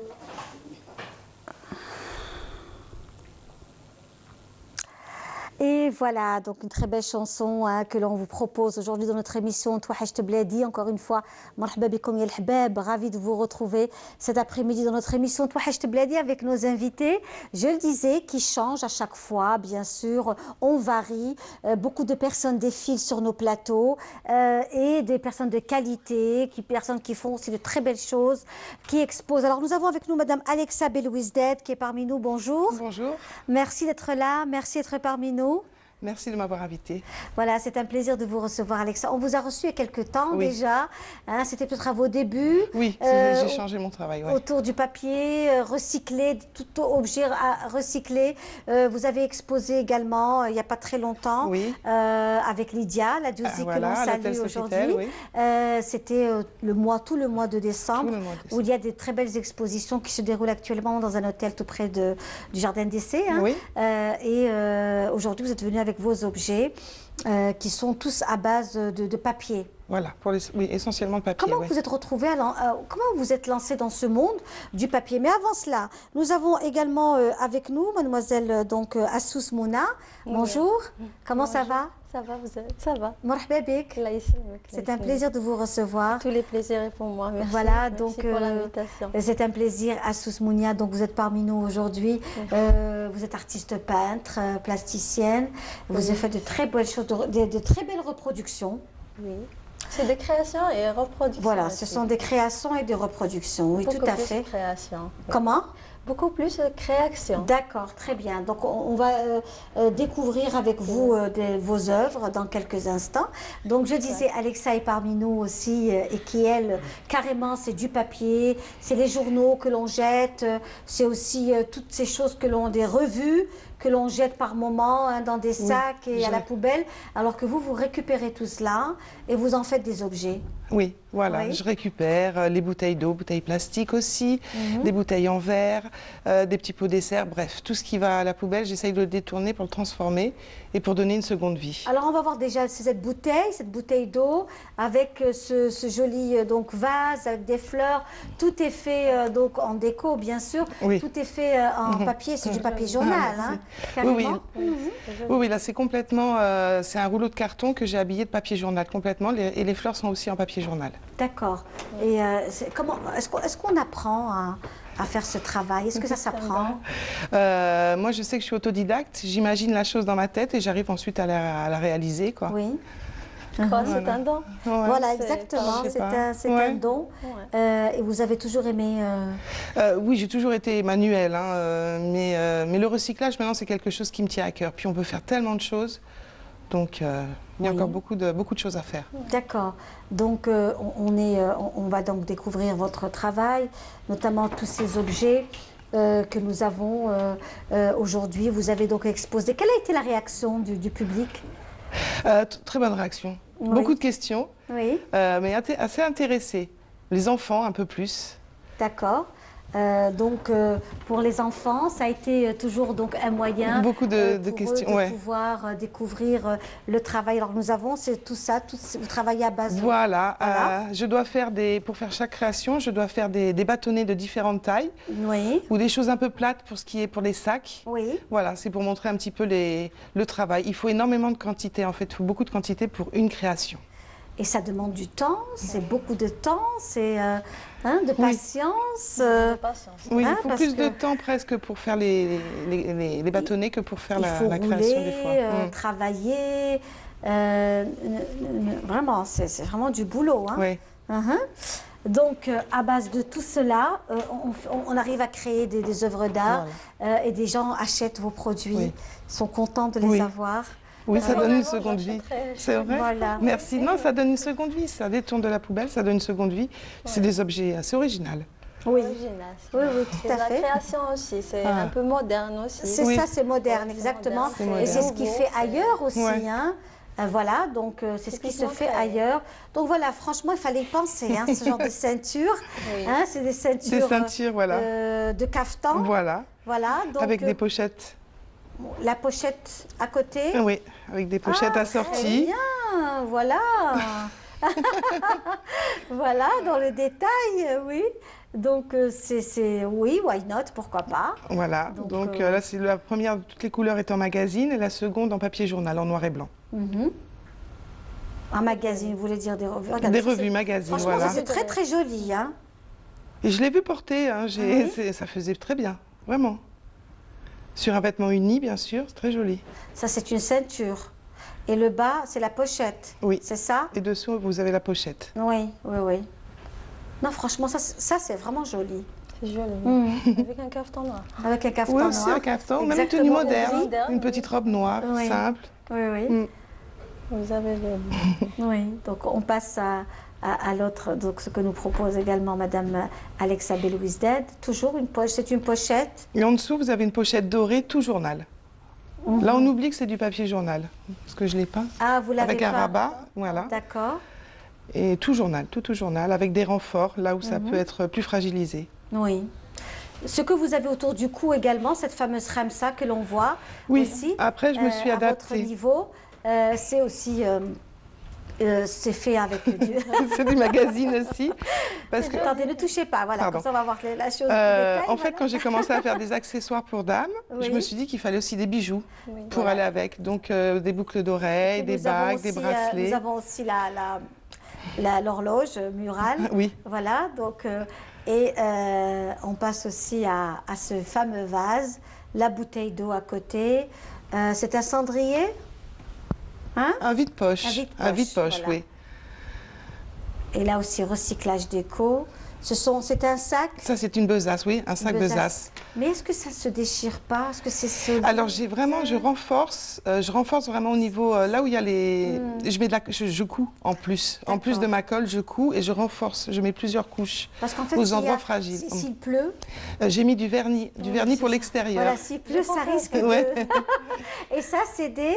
Et voilà, donc une très belle chanson hein, que l'on vous propose aujourd'hui dans notre émission Touhacht Bladi. Encore une fois, marhaba bikoum ya l'hbab, ravi de vous retrouver cet après-midi dans notre émission Touhacht Bladi avec nos invités. Je le disais, qui changent à chaque fois, bien sûr, on varie. Euh, beaucoup de personnes défilent sur nos plateaux euh, et des personnes de qualité, qui, personnes qui font aussi de très belles choses, qui exposent. Alors nous avons avec nous Madame Alexa Belouizdad qui est parmi nous. Bonjour. Bonjour. Merci d'être là, merci d'être parmi nous. Merci de m'avoir invité. Voilà, c'est un plaisir de vous recevoir, Alexa. On vous a reçu il y a quelques temps oui. déjà. Hein, c'était peut-être à vos débuts. Oui, euh, j'ai changé mon travail. Ouais. Autour du papier, euh, recyclé, tout objet à recycler. Euh, vous avez exposé également, euh, il n'y a pas très longtemps, oui. euh, avec Lydia, la Diosi, ah, voilà, que l'on salue aujourd'hui. Oui. Euh, c'était euh, le mois, tout le mois de décembre, mois de décembre, où il y a des très belles expositions qui se déroulent actuellement dans un hôtel tout près de, du Jardin d'Essai. Hein. Oui. Euh, et euh, aujourd'hui, vous êtes venu avec vos objets. Euh, qui sont tous à base de, de papier. Voilà, pour les, oui, essentiellement de papier. Comment ouais. vous êtes retrouvé, à euh, comment vous êtes lancé dans ce monde du papier? Mais avant cela, nous avons également euh, avec nous mademoiselle donc euh, Assous Mouna. Bonjour, oui. comment Bonjour. ça va? Ça va, vous êtes... ça va. Marhaba bik. C'est un plaisir de vous recevoir. Tous les plaisirs est pour moi. Merci. Voilà, Merci donc pour euh, l'invitation. C'est un plaisir, Assous Mounia. Donc vous êtes parmi nous aujourd'hui. Oui. Euh, vous êtes artiste peintre, plasticienne. Vous oui. avez fait de très belles choses, de, de, de très belles reproductions. Oui. C'est des créations et reproductions. Voilà, aussi. Ce sont des créations et des reproductions. Oui, Beaucoup tout à plus fait. Création. Comment? beaucoup plus de création. D'accord, très bien. Donc on, on va euh, euh, découvrir avec vous euh, des- vos œuvres dans quelques instants. Donc je disais, Alexa est parmi nous aussi euh, et qui elle, carrément, c'est du papier, c'est les journaux que l'on jette, euh, c'est aussi euh, toutes ces choses que l'on, des revues que l'on jette par moment hein, dans des sacs et à je- la poubelle, alors que vous, vous récupérez tout cela et vous en faites des objets. Oui, voilà, Oui. je récupère euh, les bouteilles d'eau, bouteilles plastiques aussi, Mhm. des bouteilles en verre, euh, des petits pots dessert, bref, tout ce qui va à la poubelle, j'essaye de le détourner pour le transformer et pour donner une seconde vie. Alors on va voir déjà cette bouteille, cette bouteille d'eau avec euh, ce, ce joli euh, donc vase avec des fleurs. Tout est fait euh, donc en déco bien sûr. Oui. Tout est fait euh, en Mhm. papier, c'est du papier journal, Ah, hein, Oui, oui. carrément. Oui, oui, là c'est complètement, euh, c'est un rouleau de carton que j'ai habillé de papier journal complètement les- et les fleurs sont aussi en papier journal. D'accord. Et euh, c'est- comment est-ce qu'on est-ce qu'on apprend à, à faire ce travail? Est-ce que ça s'apprend? Euh, moi je sais que je suis autodidacte, j'imagine la chose dans ma tête et j'arrive ensuite à la, à la réaliser, quoi. Oui. Je crois que c'est Voilà. un don. Ouais. Voilà, c'est- exactement. je sais C'est pas. un, c'est Ouais. un don. Ouais. Euh, et vous avez toujours aimé. euh, Euh, oui, j'ai toujours été manuelle, hein, euh, mais, euh, mais le recyclage maintenant c'est quelque chose qui me tient à cœur. Puis on peut faire tellement de choses, donc euh, il y a Oui. encore beaucoup de, beaucoup de choses à faire. D'accord. Donc, euh, on, on est, euh, on, on va donc découvrir votre travail, notamment tous ces objets euh, que nous avons euh, euh, aujourd'hui. Vous avez donc exposé. Quelle a été la réaction du, du public? Euh, t- très bonne réaction, Oui. beaucoup de questions, Oui, euh, mais inté- assez intéressés. Les enfants un peu plus. d'accord. Euh, donc, euh, pour les enfants, ça a été euh, toujours donc un moyen Beaucoup de- euh, de pour questions, eux de ouais. pouvoir euh, découvrir euh, le travail. Alors, nous avons c'est tout ça, tout, vous travaillez à base de... Voilà, Voilà. euh, je dois faire des, pour faire chaque création, je dois faire des, des bâtonnets de différentes tailles Oui, ou des choses un peu plates pour ce qui est pour les sacs. oui. Voilà, c'est pour montrer un petit peu les, le travail. Il faut énormément de quantité, en fait, il faut beaucoup de quantité pour une création. Et ça demande du temps, c'est beaucoup de temps, c'est euh, hein, de Oui. patience. euh, De patience. Oui, Ah, il faut parce plus de que- temps presque pour faire les, les, les- les bâtonnets que pour faire il la, faut la rouler, création des fois. euh, Mm. travailler. euh, n- n- vraiment, c'est c'est vraiment du boulot. Hein. Oui. Mhm. Donc, euh, à base de tout cela, euh, on, on- on arrive à créer des, des œuvres d'art euh, et des gens achètent vos produits, Oui. sont contents de les Oui. avoir. Oui, ça Vraiment, donne une seconde vie. j'achèterais- C'est vrai. Voilà. Merci. Non, ça donne une seconde vie. Ça détourne de la poubelle, ça donne une seconde vie. C'est des objets assez originaux. Oui, Original. oui, oui, tout C'est à la fait. création aussi, c'est Ah. un peu moderne aussi. C'est Oui. ça, c'est moderne, Ouais, c'est exactement. moderne, c'est Et moderne. c'est ce qui nouveau, fait c'est- ailleurs aussi. Ouais. Hein. Euh, voilà, donc euh, c'est ce qui se Typiquement fait créé. ailleurs. Donc voilà, franchement, il fallait y penser, hein, ce genre de ceinture. Oui. Hein, c'est des ceintures, Des ceintures, voilà. euh, de caftan. Voilà. Voilà, donc Avec euh, des pochettes. la pochette à côté. Oui, avec des pochettes Ah, assorties. Très bien, voilà. Voilà, dans le détail, euh, oui. Donc euh, c'est, c'est- oui, why not, pourquoi pas. Voilà. Donc, Donc, euh, euh, là, c'est la première, toutes les couleurs étaient en magazine et la seconde en papier journal, en noir et blanc. Mhm. Un magazine, vous voulez dire des revues. Regardez, Des ça, revues c'est- magazines, Franchement, voilà. ça, c'est très très joli. Hein. Et je l'ai vu porter, hein, j'ai- Ah oui c'est- ça faisait très bien, vraiment. Sur un vêtement uni, bien sûr, c'est très joli. Ça, c'est une ceinture. Et le bas, c'est la pochette. Oui. C'est ça? Et dessous, vous avez la pochette. Oui, oui, oui. Non, franchement, ça, c'est- ça c'est vraiment joli. C'est joli. Mhm. Avec un caftan noir. Avec un caftan Oui, noir. aussi un caftan, même une Exactement, tenue oui. moderne, Moderne, une petite robe noire, Oui. simple. Oui, oui. Mm. Vous avez le... Oui, donc on passe à, à, à l'autre, donc ce que nous propose également Madame Alexa Belouizdad. Toujours une poche, c'est une pochette. Et en dessous, vous avez une pochette dorée, tout journal. Mhm. Là, on oublie que c'est du papier journal, parce que je l'ai peint. Ah, vous l'avez Avec un pas. rabat, voilà. D'accord. Et tout journal, tout tout journal, avec des renforts, là où ça Mhm. peut être plus fragilisé. Oui. Ce que vous avez autour du cou également, cette fameuse ramsa que l'on voit Oui, aussi. après, je me euh, suis à votre adaptée. niveau, euh, c'est aussi, euh, euh, c'est fait avec du... C'est du magazine aussi. Parce que, Attendez, ne touchez pas, voilà, Pardon. comme ça on va voir la la chose euh, du détail. en fait, voilà. quand j'ai commencé à faire des accessoires pour dames, je Oui. me suis dit qu'il fallait aussi des bijoux Oui. pour Voilà. aller avec. Donc, euh, des boucles d'oreilles, Et des nous avons bagues, des aussi, euh, bracelets. nous avons aussi la, la, la- l'horloge murale. Oui, Voilà, donc, euh, et euh, on passe aussi à, à ce fameux vase, la bouteille d'eau à côté. Euh, c'est un cendrier, hein? un vide-poche. Un vide-poche, Un vide-poche, voilà. oui. Et là aussi, recyclage déco. Ce sont, c'est un sac. Ça, c'est une besace, oui, un sac besace. besace. Mais est-ce que ça ne se déchire pas? Est-ce que c'est solide? Alors, j'ai vraiment, je renforce, euh, je renforce vraiment au niveau, euh, là où il y a les... Mm. Je mets de la, je, je couds en plus. En plus de ma colle, je couds et je renforce. Je mets plusieurs couches Parce qu'en fait, aux s'il y a- endroits fragiles. si- S'il pleut, Euh, j'ai mis du vernis, du Oui, vernis c'est pour ça. l'extérieur. voilà, s'il pleut, ça risque Ouais. de... Et ça, c'est des...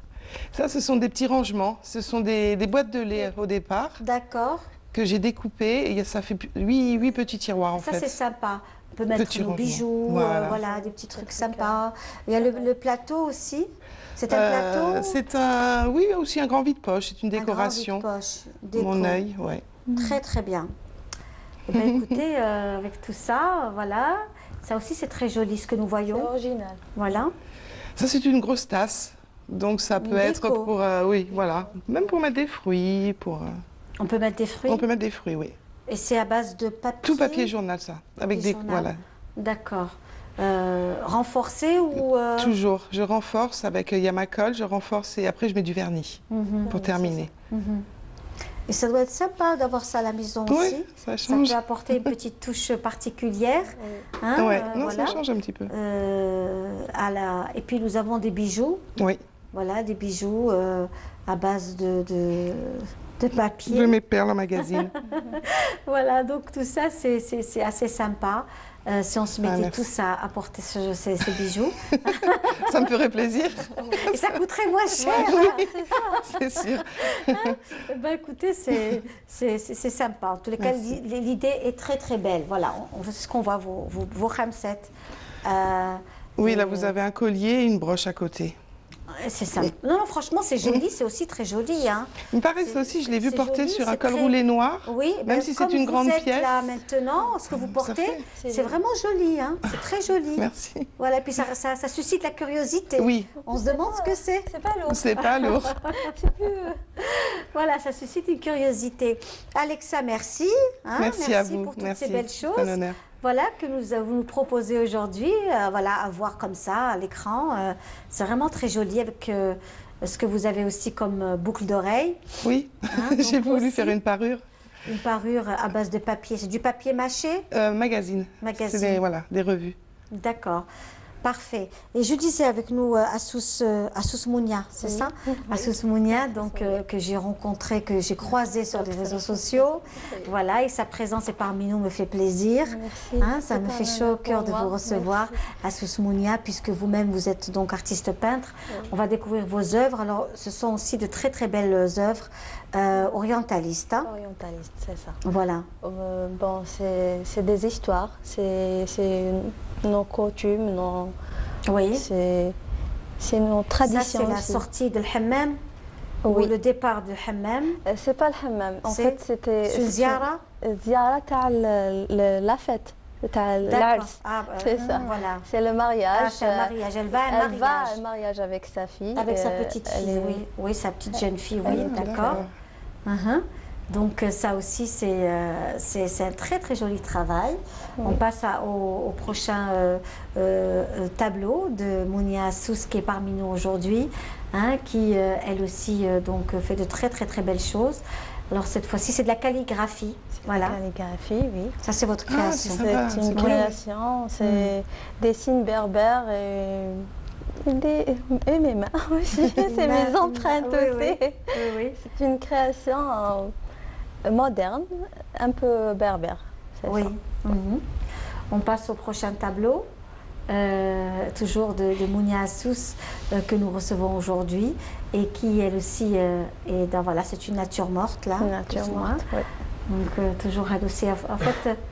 Ça, ce sont des petits rangements. Ce sont des, des boîtes de lait au départ D'accord. que j'ai découpées. Et ça fait huit, huit petits tiroirs en Ça, fait. c'est sympa. On peut mettre Petits nos rangements. bijoux, Voilà. euh, voilà, des petits trucs sympas. Il y a le, le plateau aussi. C'est un Euh, plateau. c'est un, oui, aussi un grand vide-poche. C'est une un grand décoration. vide-poche, déco. Mon œil, ouais. Très, très bien. Eh ben, écoutez, euh, avec tout ça, voilà. Ça aussi, c'est très joli ce que nous C'est voyons. original. Voilà. Ça, c'est une grosse tasse. Donc, ça Une peut être déco. pour, euh, oui, voilà, même pour mettre des fruits, pour. euh, On peut mettre des fruits. On peut mettre des fruits, oui. Et c'est à base de papier. Tout papier journal, ça, avec Papier des, journal. voilà. D'accord. Euh, renforcé ou... euh, Toujours, je renforce avec, il y a ma colle, je renforce et après je mets du vernis mhm, pour terminer. mhm. Et ça doit être sympa d'avoir ça à la maison Oui, aussi. ça Ça change. peut apporter une petite touche particulière. Oui. Hein, Ouais, euh, non, voilà. ça change un petit peu. Euh, à la... Et puis nous avons des bijoux. Oui, Voilà, des bijoux euh, à base de, de, de papier. de mes perles en magazine. Voilà, donc tout ça, c'est c'est- c'est assez sympa. Euh, si on se mettait merci. tous à, à porter ce- ces, ces bijoux. Ça me ferait plaisir, Et ça coûterait moins cher. c'est sûr. Eh ben, écoutez, c'est c'est- c'est- c'est sympa. En tous les cas, Merci. l'i- l'idée est très très belle. Voilà, on, on- c'est ce qu'on voit, vos, vos, vos khamset. Euh, Oui, et, là vous avez un collier et une broche à côté. euh, C'est ça. Non, non, franchement, c'est joli, c'est aussi très joli. Hein. Il me paraît que C'est- ça aussi, je l'ai vu c'est porter joli, sur c'est un col très- roulé noir. Oui, Même ben, si c'est comme une vous grande êtes pièce. là maintenant, ce que vous Ça portez, fait. C'est c'est vraiment joli. Hein. C'est très joli. Merci. Voilà, et puis ça, ça, ça suscite la curiosité. Oui, On se demande ce que c'est. C'est pas lourd. c'est pas lourd. C'est plus... euh, Voilà, ça suscite une curiosité. Alexa, merci. hein, Merci à vous. pour toutes Merci. ces belles C'est un choses. honneur. Voilà, que nous, vous nous proposez aujourd'hui, euh, voilà, à voir comme ça à l'écran. euh, c'est vraiment très joli avec euh, ce que vous avez aussi comme euh, boucle d'oreille. Oui, Hein, j'ai donc voulu aussi, faire une parure. Une parure à base de papier. C'est du papier mâché? Euh, magazine. Magazine. C'est des, voilà, des revues. D'accord. Parfait. Et je disais avec nous euh, Assous, euh, Assous Mounia, c'est ça? Assous Mounia, donc, euh, que j'ai rencontré, que j'ai croisé sur les réseaux sociaux. Voilà, et sa présence est parmi nous me fait plaisir. Merci. Hein, ça C'est me un fait chaud honneur au cœur pour de moi. vous recevoir, Merci. Assous Mounia, puisque vous-même vous êtes donc artiste peintre. On va découvrir vos œuvres. Alors, ce sont aussi de très très belles œuvres euh, orientalistes. hein. Orientaliste, c'est ça. Voilà. Euh, bon, c'est c'est des histoires, c'est c'est nos coutumes, nos, Oui. c'est c'est nos Ça, traditions c'est la aussi. sortie de l'hammam ou Oui. le départ du hammam. Euh, C'est pas le hammam. En C'est- fait, c'était C'est une ziara. زيارة تاع ال- ال- la fête, تاع D'accord. العرس. Ah, bah, C'est ça. Voilà. C'est le Ah, mariage. c'est un mariage. Elle va à un Elle va mariage. à un mariage avec sa fille. Avec sa euh, petite elle fille, est- oui. Oui, sa petite jeune fille, elle oui, est- d'accord. Mhm. Donc euh, ça aussi, c'est euh, c'est c'est un très très joli travail. On passe à- au, au prochain euh, euh, euh, tableau de Mounia Assous qui est parmi nous aujourd'hui, hein, qui euh, elle aussi euh, donc fait de très très très belles choses. Alors cette fois-ci, c'est de la calligraphie. Voilà, Calligraphie, oui. ça c'est votre Ah, création. c'est sympa. C'est une c'est création, c'est des signes berbères et, des, et mes mains aussi. C'est mains, mes empreintes oui, aussi. oui. Oui, oui. C'est une création euh, moderne, un peu berbère. c'est Oui. ça. Mhm. On passe au prochain tableau, euh, toujours de, de Mounia Assous, euh, que nous recevons aujourd'hui et qui elle aussi euh, est dans, voilà, c'est une nature morte là. Une nature plus ou moins. morte, oui. Donc euh, toujours adossée à, en fait. euh,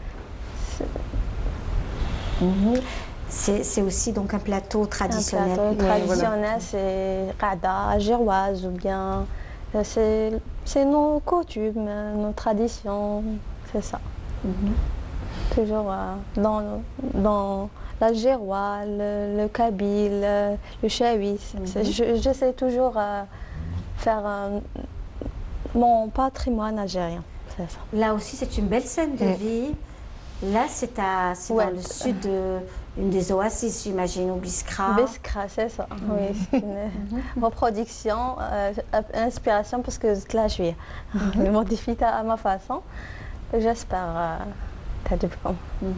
mhm. C'est c'est aussi donc un plateau Un traditionnel. plateau Ouais, traditionnel, c'est qada, giroise ou bien euh, c'est c'est nos coutumes, nos traditions, c'est ça. Mhm. Toujours euh, dans, dans la gérois, le, le kabyle, euh, le chawis. C'est- je- J'essaie toujours euh, faire euh, mon patrimoine algérien, c'est ça. Là aussi c'est une belle scène de Mm. vie. Là c'est à c'est Ouais. dans le sud de, une des oasis, j'imagine, au Biskra. Biskra, c'est ça. Oui, c'est une reproduction, euh, inspiration, parce que là, je suis le modifie à ma façon. J'espère t'adopter.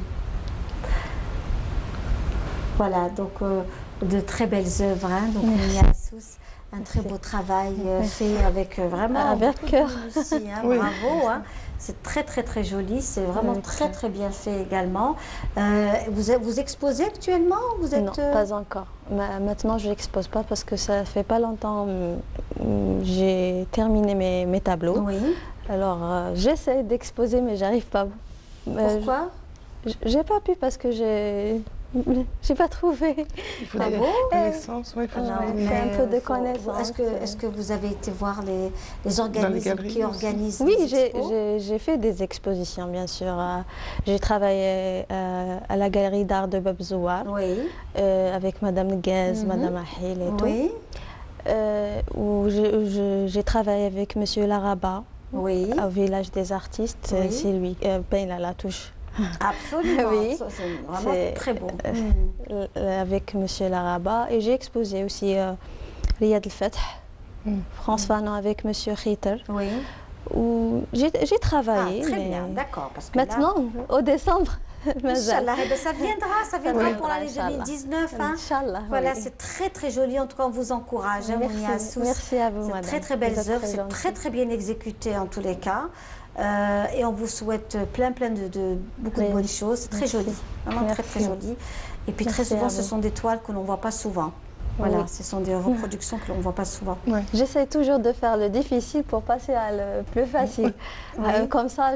Voilà, donc euh, de très belles œuvres, hein, donc Niassous, un très beau travail euh, fait avec euh, vraiment avec cœur. Hein, oui. Bravo, hein. C'est très très très joli, c'est vraiment avec très très bien fait également. Euh, vous, vous exposez actuellement vous êtes... Non, pas encore. Maintenant, je n'expose pas parce que ça fait pas longtemps j'ai terminé mes, mes tableaux. Oui. Alors, euh, j'essaie d'exposer, mais j'arrive pas. Pourquoi? J'ai pas pu parce que j'ai... J'ai pas trouvé. Il faut ah des bon connaissances, oui, il faut non, un peu de connaissances. Est-ce que, est-ce que vous avez été voir les, les organismes les qui organisent Oui, les j'ai fait des expositions, bien sûr. J'ai travaillé euh, à la galerie d'art de Babzouar, oui. euh, avec Madame Gaz, mm-hmm. Madame Ahil et tout. Oui. Euh, où j'ai travaillé avec Monsieur Laraba, oui. au village des artistes. Oui. C'est lui, euh, peint à la touche. Absolument, oui. C'est vraiment très beau. Euh, mm. Avec Monsieur Laraba. Et j'ai exposé aussi euh, Riyad al-Fath, mm. France Fanon avec Monsieur Khiter. Oui. Où j'ai travaillé. Ah, très mais bien, d'accord. Maintenant, là... au décembre. Inch'Allah, eh bien, ça viendra, ça viendra oui, pour l'année deux mille dix-neuf. Hein. Voilà, oui. C'est très très joli. En tout cas, on vous encourage. Hein, merci, merci à vous, madame. C'est très très belles œuvres, c'est très très bien exécuté en tous les cas. Euh, et on vous souhaite plein plein de, de beaucoup oui. de bonnes choses. C'est très merci. Joli, vraiment merci. Très très joli. Et puis merci très souvent, ce sont des toiles que l'on ne voit pas souvent. Voilà, oui. Ce sont des reproductions que l'on ne voit pas souvent. Ouais. J'essaie toujours de faire le difficile pour passer à le plus facile. Oui. Euh, comme ça,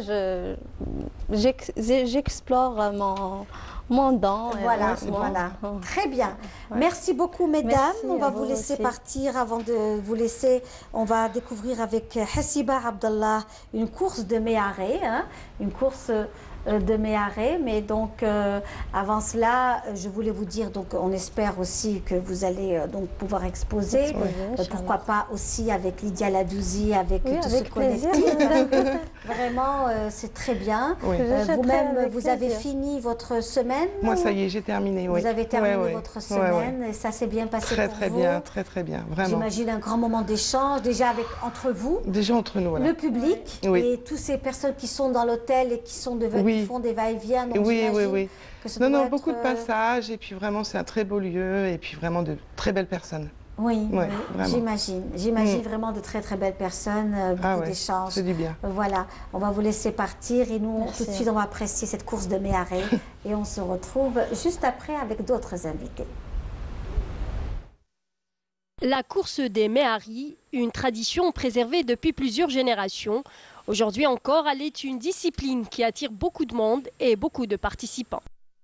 j'explore mon, mon don. Voilà, mon... voilà. Très bien. Ouais. Merci beaucoup, mesdames. Merci on va vous, vous laisser aussi. Partir. Avant de vous laisser, on va découvrir avec Hassiba Abdallah une course de méharé, hein, une course de méharé. Mais donc, euh, avant cela, je voulais vous dire, donc, on espère aussi que vous allez euh, donc pouvoir exposer. Oui, euh, pourquoi pas aussi avec Lydia Ladouzi, avec oui, tout avec ce collectif. Vraiment, euh, c'est très bien. Oui. Euh, Vous-même, vous avez fini votre semaine? Moi, ça y est, j'ai terminé. Oui. Vous avez terminé ouais, votre semaine ouais, ouais. et ça s'est bien passé très, pour très vous? Très bien, très très bien, vraiment. J'imagine un grand moment d'échange, déjà avec, entre vous. Déjà entre nous, voilà. Le public oui. et toutes ces personnes qui sont dans l'hôtel et qui, sont de, oui. qui font des va-et-vient. Oui, oui, oui. Que non, non, être... beaucoup de passages et puis vraiment c'est un très beau lieu et puis vraiment de très belles personnes. Oui, ouais, oui. J'imagine. J'imagine mmh. vraiment de très très belles personnes, euh, beaucoup ah ouais, d'échanges. C'est du bien. Euh, voilà, on va vous laisser partir et nous, Merci. Tout de suite, on va apprécier cette course de méharé et on se retrouve juste après avec d'autres invités. La course des méharis, une tradition préservée depuis plusieurs générations. Aujourd'hui encore, elle est une discipline qui attire beaucoup de monde et beaucoup de participants.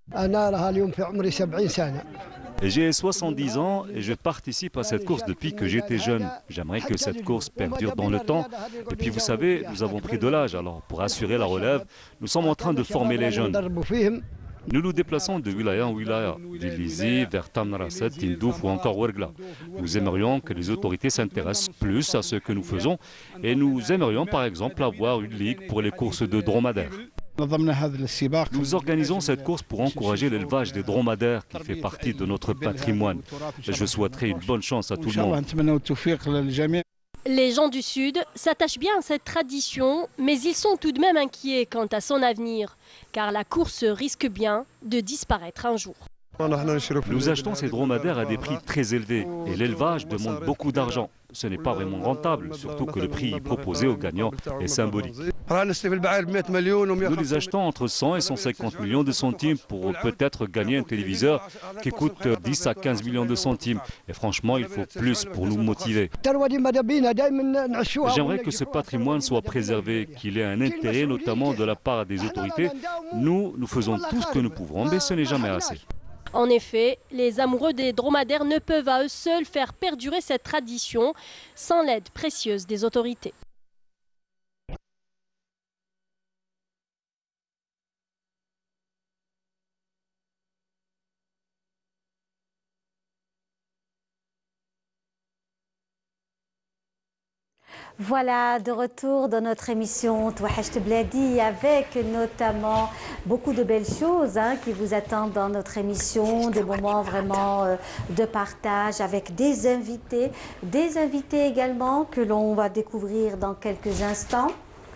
J'ai soixante-dix ans et je participe à cette course depuis que j'étais jeune. J'aimerais que cette course perdure dans le temps. Et puis vous savez, nous avons pris de l'âge, alors pour assurer la relève, nous sommes en train de former les jeunes. Nous nous déplaçons de wilaya en wilaya, d'Ilizi vers Tamnaraset, Tindouf ou encore Ouergla. Nous aimerions que les autorités s'intéressent plus à ce que nous faisons et nous aimerions par exemple avoir une ligue pour les courses de dromadaires. Nous organisons cette course pour encourager l'élevage des dromadaires qui fait partie de notre patrimoine. Je souhaiterais une bonne chance à tout le monde. Les gens du Sud s'attachent bien à cette tradition, mais ils sont tout de même inquiets quant à son avenir, car la course risque bien de disparaître un jour. Nous achetons ces dromadaires à des prix très élevés et l'élevage demande beaucoup d'argent. Ce n'est pas vraiment rentable, surtout que le prix proposé aux gagnants est symbolique. Nous les achetons entre cent et cent cinquante millions de centimes pour peut-être gagner un téléviseur qui coûte dix à quinze millions de centimes. Et franchement, il faut plus pour nous motiver. J'aimerais que ce patrimoine soit préservé, qu'il ait un intérêt notamment de la part des autorités. Nous, nous faisons tout ce que nous pouvons, mais ce n'est jamais assez. En effet, les amoureux des dromadaires ne peuvent à eux seuls faire perdurer cette tradition sans l'aide précieuse des autorités. Voilà, de retour dans notre émission Touahacht Bladi avec notamment beaucoup de belles choses hein, qui vous attendent dans notre émission, des moments vraiment euh, de partage avec des invités, des invités également que l'on va découvrir dans quelques instants,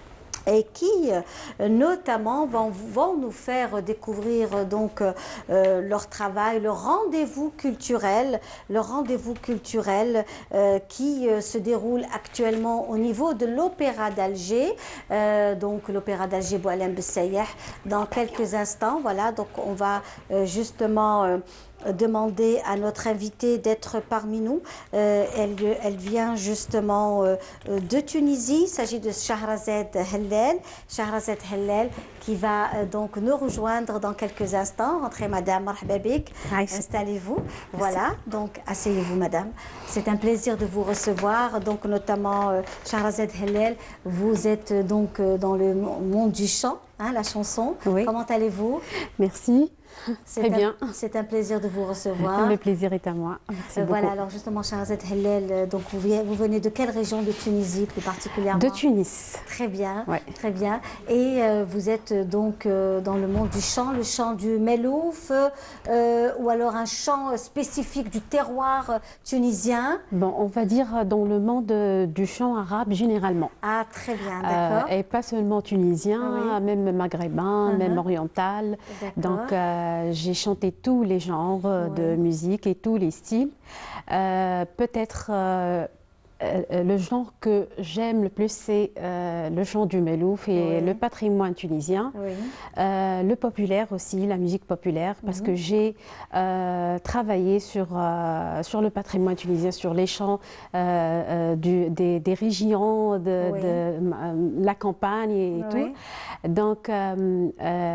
et qui euh, notamment vont, vont nous faire découvrir euh, donc euh, leur travail, le rendez-vous culturel, le rendez-vous culturel euh, qui euh, se déroule actuellement au niveau de l'Opéra d'Alger, euh, donc l'Opéra d'Alger Boualem Bessaïeh. Dans quelques instants, voilà, donc on va euh, justement euh, demander à notre invitée d'être parmi nous. Euh, elle, elle vient justement euh, de Tunisie. Il s'agit de Shahrazad Hellel. Shahrazad Hellel qui va euh, donc nous rejoindre dans quelques instants. Entrez madame, marhaba bik. Installez-vous. Voilà, donc asseyez-vous madame. C'est un plaisir de vous recevoir. Donc notamment euh, Shahrazad Hellel, vous êtes euh, donc euh, dans le monde du chant, hein, la chanson. Oui. Comment allez-vous? Merci. Très bien. C'est un plaisir de vous recevoir. Le plaisir est à moi. Merci euh, beaucoup. Voilà, alors justement, Shahrazad Hellel, donc vous, vous venez de quelle région de Tunisie plus particulièrement? De Tunis. Très bien, ouais. très bien. Et euh, vous êtes donc euh, dans le monde du chant, le chant du melouf, euh, ou alors un chant spécifique du terroir tunisien? Bon, on va dire dans le monde du chant arabe généralement. Ah, très bien, d'accord. Euh, et pas seulement tunisien, oui. même maghrébin, uh-huh. même oriental. Donc, euh, j'ai chanté tous les genres oui. de musique et tous les styles. Euh, Peut-être euh, euh, le genre que j'aime le plus, c'est euh, le chant du melouf et oui. le patrimoine tunisien. Oui. Euh, le populaire aussi, la musique populaire, parce mm-hmm. que j'ai euh, travaillé sur, euh, sur le patrimoine tunisien, sur les chants euh, euh, du, des, des régions, de, oui. de euh, la campagne et, et oui. tout. Donc, euh,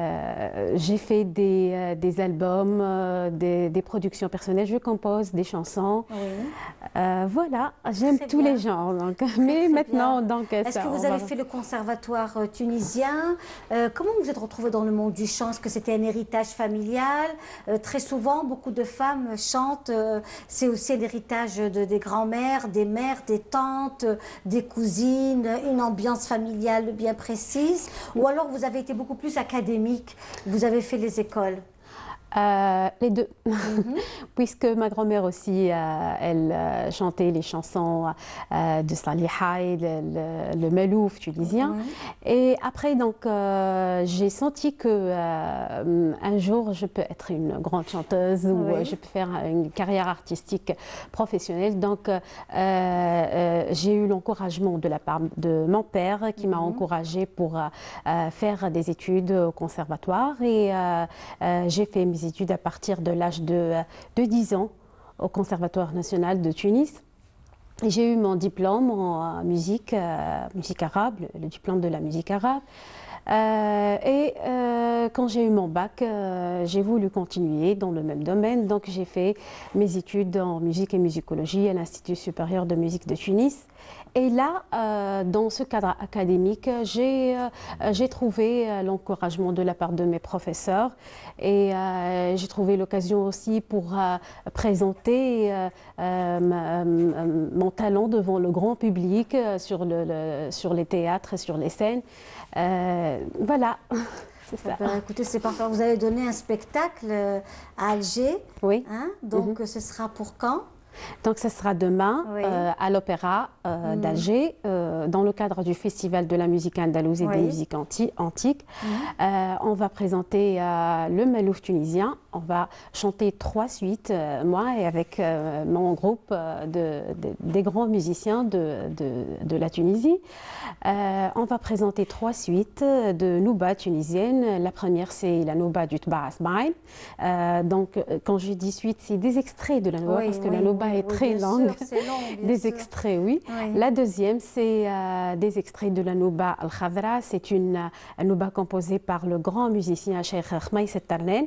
euh, j'ai fait des, euh, des albums, euh, des, des productions personnelles, je compose des chansons. Oui. Euh, voilà, j'aime tous bien. les genres. Donc. Très, Mais très maintenant, donc... Est-ce que vous avez va... fait le conservatoire euh, tunisien? euh, Comment vous êtes retrouvée dans le monde du chant? Est-ce que c'était un héritage familial? euh, Très souvent, beaucoup de femmes chantent. Euh, C'est aussi l'héritage de, des grands-mères, des mères, des tantes, des cousines, une ambiance familiale bien précise. Ou alors vous avez été beaucoup plus académique, vous avez fait les écoles? Euh, les deux, mm-hmm. puisque ma grand-mère aussi, euh, elle euh, chantait les chansons euh, de Saliha et le, le, le melouf tunisien. Mm-hmm. Et après, donc, euh, j'ai senti que euh, un jour, je peux être une grande chanteuse ou oui. je peux faire une carrière artistique professionnelle. Donc, euh, euh, j'ai eu l'encouragement de la part de mon père qui mm-hmm. m'a encouragée pour euh, faire des études au conservatoire et euh, euh, j'ai fait mes études à partir de l'âge de, de dix ans au Conservatoire national de Tunis. J'ai eu mon diplôme en musique, euh, musique arabe, le, le diplôme de la musique arabe. Euh, et euh, quand j'ai eu mon bac, euh, j'ai voulu continuer dans le même domaine. Donc j'ai fait mes études en musique et musicologie à l'Institut supérieur de musique de Tunis. Et là, euh, dans ce cadre académique, j'ai euh, trouvé euh, l'encouragement de la part de mes professeurs et euh, j'ai trouvé l'occasion aussi pour euh, présenter euh, euh, mon talent devant le grand public euh, sur, le, le, sur les théâtres et sur les scènes. Euh, voilà. Ça. Ben, écoutez, c'est parfait. Vous avez donné un spectacle à Alger. Oui. Hein? Donc, mm-hmm. ce sera pour quand? Donc, ce sera demain oui. euh, à l'Opéra euh, mmh. d'Alger, euh, dans le cadre du Festival de la musique andalouse et oui. des musiques anti antiques. Mmh. Euh, on va présenter euh, le melouf tunisien. On va chanter trois suites, euh, moi et avec euh, mon groupe euh, de, de, des grands musiciens de, de, de la Tunisie. Euh, on va présenter trois suites de Nouba tunisienne. La première, c'est la Nouba du Tba Asbaïn. Euh, donc, quand je dis suite, c'est des extraits de la Nouba, oui, parce que oui, la Nouba oui, est oui, très longue. Sûr, long, des sûr. extraits, oui. oui. La deuxième, c'est euh, des extraits de la Nouba Al-Khadra. C'est une euh, Nouba composée par le grand musicien Cheikh Khmaïs Tarnen.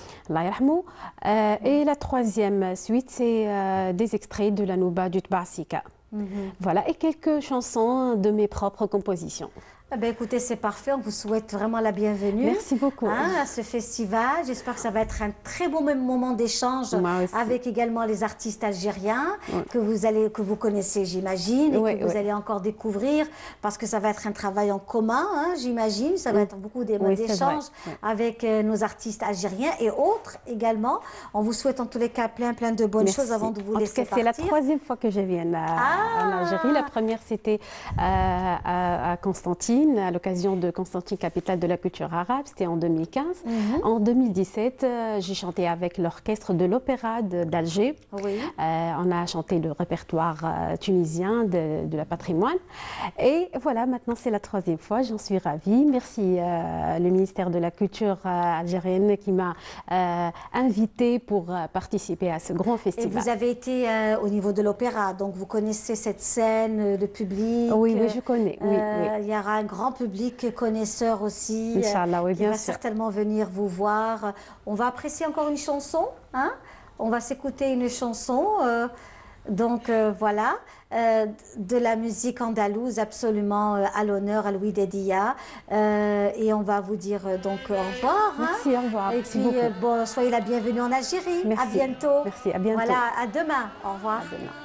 Euh, et la troisième suite, c'est euh, des extraits de la Nouba du Tba Sika. Mm-hmm. Voilà, et quelques chansons de mes propres compositions. Eh ben, écoutez, c'est parfait. On vous souhaite vraiment la bienvenue. Merci beaucoup. Hein, à ce festival. J'espère que ça va être un très beau moment d'échange avec également les artistes algériens ouais. que vous allez, que vous connaissez, j'imagine, et ouais, que vous ouais. allez encore découvrir, parce que ça va être un travail en commun, hein, j'imagine. Ça va être beaucoup d'échanges oui, ouais. avec euh, nos artistes algériens et autres également. On vous souhaite en tous les cas plein, plein de bonnes Merci. choses avant de vous en laisser tout cas, partir. C'est la troisième fois que je viens à, ah. en Algérie. La première, c'était à, à Constantine, à l'occasion de Constantine, capitale de la culture arabe. C'était en deux mille quinze. Mm-hmm. En deux mille dix-sept, euh, j'ai chanté avec l'orchestre de l'Opéra d'Alger. Oui. Euh, on a chanté le répertoire euh, tunisien de, de la patrimoine. Et voilà, maintenant, c'est la troisième fois. J'en suis ravie. Merci euh, le ministère de la Culture euh, algérienne qui m'a euh, invitée pour euh, participer à ce grand festival. Et vous avez été euh, au niveau de l'opéra, donc vous connaissez cette scène, le public. Oui, oui, je connais. Oui, euh, oui. Il y aura un grand public connaisseur aussi, Inch'Allah, oui, qui bien va sûr. certainement venir vous voir. On va apprécier encore une chanson, hein? On va s'écouter une chanson. Euh, donc euh, voilà, euh, de la musique andalouse absolument euh, à l'honneur à Louis Dedia. Euh, et on va vous dire euh, donc au revoir. Merci, hein? au revoir. Et Merci puis, beaucoup. euh, bon, soyez la bienvenue en Algérie. Merci. À bientôt. Merci, à bientôt. Voilà, à demain. Au revoir. À demain.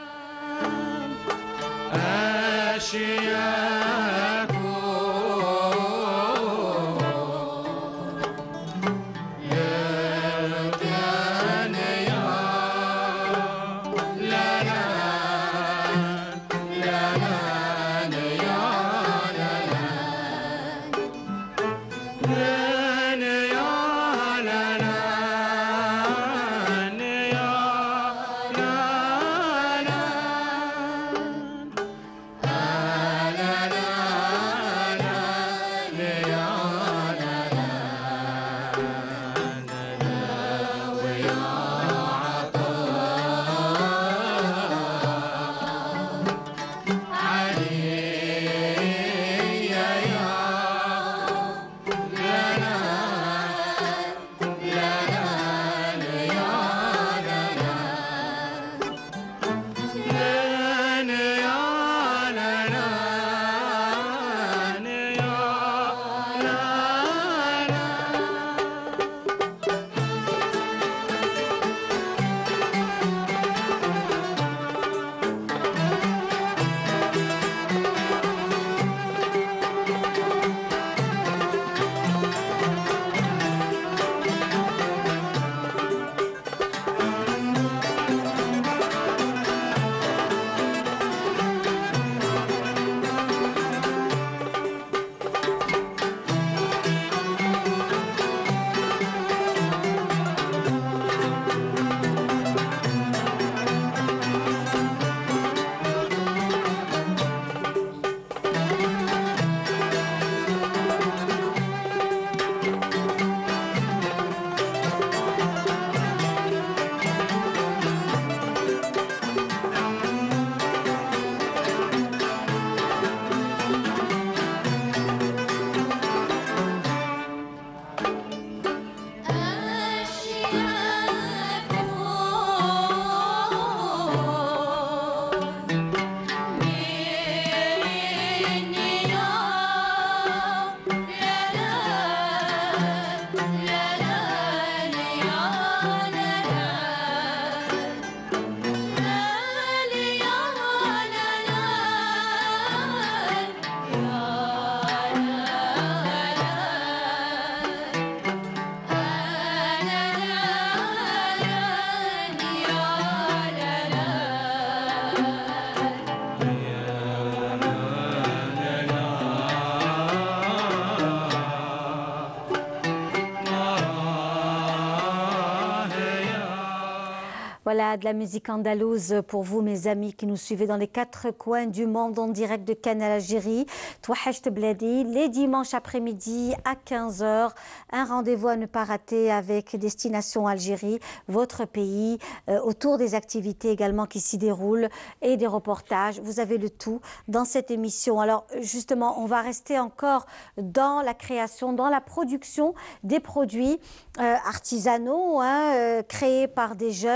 Voilà, de la musique andalouse pour vous, mes amis qui nous suivez dans les quatre coins du monde en direct de Canal Algérie. Touahacht Bladi, les dimanches après-midi à quinze heures. Un rendez-vous à ne pas rater avec Destination Algérie, votre pays, euh, autour des activités également qui s'y déroulent et des reportages. Vous avez le tout dans cette émission. Alors, justement, on va rester encore dans la création, dans la production des produits euh, artisanaux, hein, euh, créés par des jeunes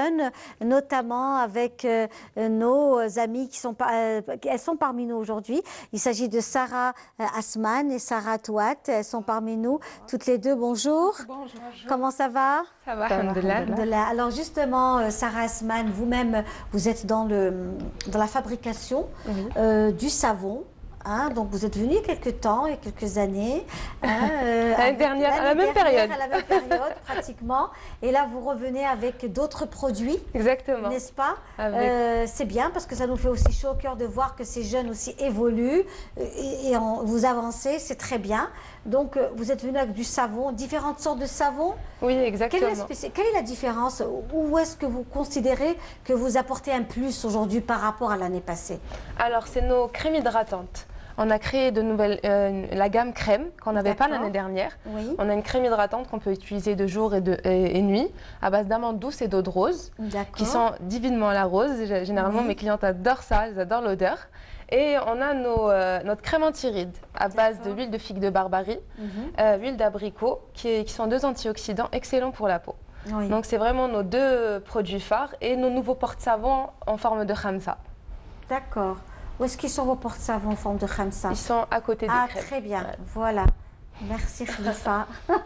notamment avec euh, nos amis qui sont, euh, elles sont parmi nous aujourd'hui. Il s'agit de Sarah euh, Asman et Sarah Touat. Elles sont parmi nous toutes les deux. Bonjour. Bonjour. Comment ça va? Ça va, alhamdoulilah. Alors justement, euh, Sarah Asman, vous-même, vous êtes dans, le, dans la fabrication oui. euh, du savon. Hein, donc vous êtes venu il y a quelques temps, il y a quelques années. Hein, euh, L'année dernière, à la même période. À la même période, pratiquement. Et là, vous revenez avec d'autres produits. Exactement. N'est-ce pas? euh, C'est bien parce que ça nous fait aussi chaud au cœur de voir que ces jeunes aussi évoluent et, et en, vous avancez, c'est très bien. Donc vous êtes venu avec du savon, différentes sortes de savons. Oui, exactement. Quelle est, quelle est la différence? Où est-ce que vous considérez que vous apportez un plus aujourd'hui par rapport à l'année passée? Alors, c'est nos crèmes hydratantes. On a créé de nouvelles, euh, la gamme crème qu'on n'avait pas l'année dernière. Oui. On a une crème hydratante qu'on peut utiliser de jour et, de, et, et nuit à base d'amandes douces et d'eau de rose qui sont divinement à la rose. Généralement, oui. mes clientes adorent ça, elles adorent l'odeur. Et on a nos, euh, notre crème anti-rides à base de huile de figue de Barbarie, mm-hmm. euh, huile d'abricot qui, qui sont deux antioxydants excellents pour la peau. Oui. Donc c'est vraiment nos deux produits phares et nos nouveaux porte-savons en forme de khamsa. D'accord. Où est-ce qu'ils sont vos porte-savons en forme de khamsa? Ils sont à côté des ah, crèmes. Très bien, ouais. Voilà. Merci Khalifa.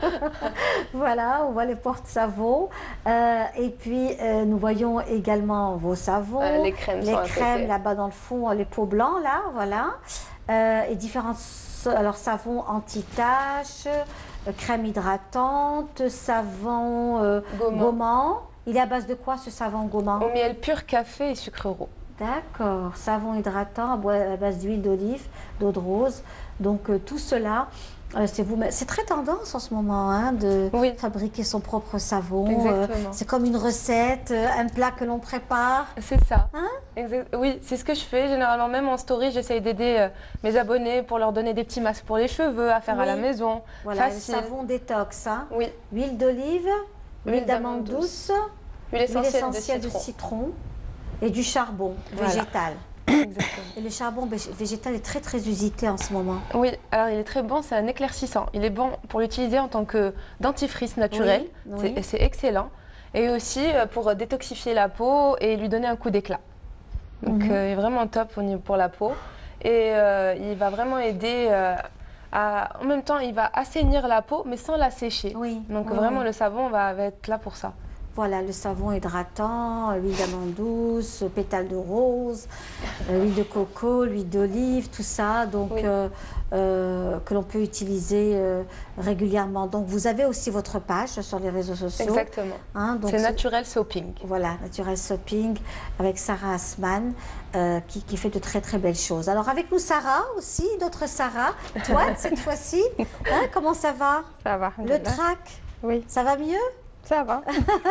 Voilà, on voit les porte-savons. Euh, et puis, euh, nous voyons également vos savons. Euh, les crèmes Les crèmes là-bas dans le fond, les pots blancs, là, voilà. Euh, et différents alors, savons anti-taches, euh, crème hydratante, savon euh, gommant. gommant. Il est à base de quoi ce savon gommant? Au miel pur, café et sucre roux. D'accord, savon hydratant à base d'huile d'olive, d'eau de rose. Donc euh, tout cela, euh, c'est vous. C'est très tendance en ce moment hein, de oui. fabriquer son propre savon. Euh, c'est comme une recette, euh, un plat que l'on prépare. C'est ça. Hein? Exact. Oui, c'est ce que je fais. Généralement, même en story, j'essaye d'aider euh, mes abonnés pour leur donner des petits masques pour les cheveux à faire oui. à la maison. Voilà, facile. Le savon détox. Hein? Oui. Huile d'olive, huile d'amande douce, huile essentielle, huile essentielle de, citron. de citron. Et du charbon voilà. végétal. Exactement. Et le charbon végétal est très très usité en ce moment. Oui, alors il est très bon, c'est un éclaircissant. Il est bon pour l'utiliser en tant que dentifrice naturel, oui, oui. c'est excellent. Et aussi pour détoxifier la peau et lui donner un coup d'éclat. Donc mm-hmm. euh, il est vraiment top pour la peau. Et euh, il va vraiment aider euh, à... En même temps, il va assainir la peau, mais sans la sécher. Oui. Donc oui, vraiment, oui. le savon va, va être là pour ça. Voilà, le savon hydratant, l'huile d'amande douce, pétales de rose, l'huile de coco, l'huile d'olive, tout ça, donc oui. euh, euh, que l'on peut utiliser euh, régulièrement. Donc vous avez aussi votre page sur les réseaux sociaux. Exactement. Hein, c'est Natural Soaping. Voilà, Natural Soaping avec Sarah Asman euh, qui, qui fait de très très belles choses. Alors avec nous Sarah aussi, d'autres Sarah, toi cette fois-ci, hein, comment ça va? Ça va. Le trac? Oui. Ça va mieux? Ça va.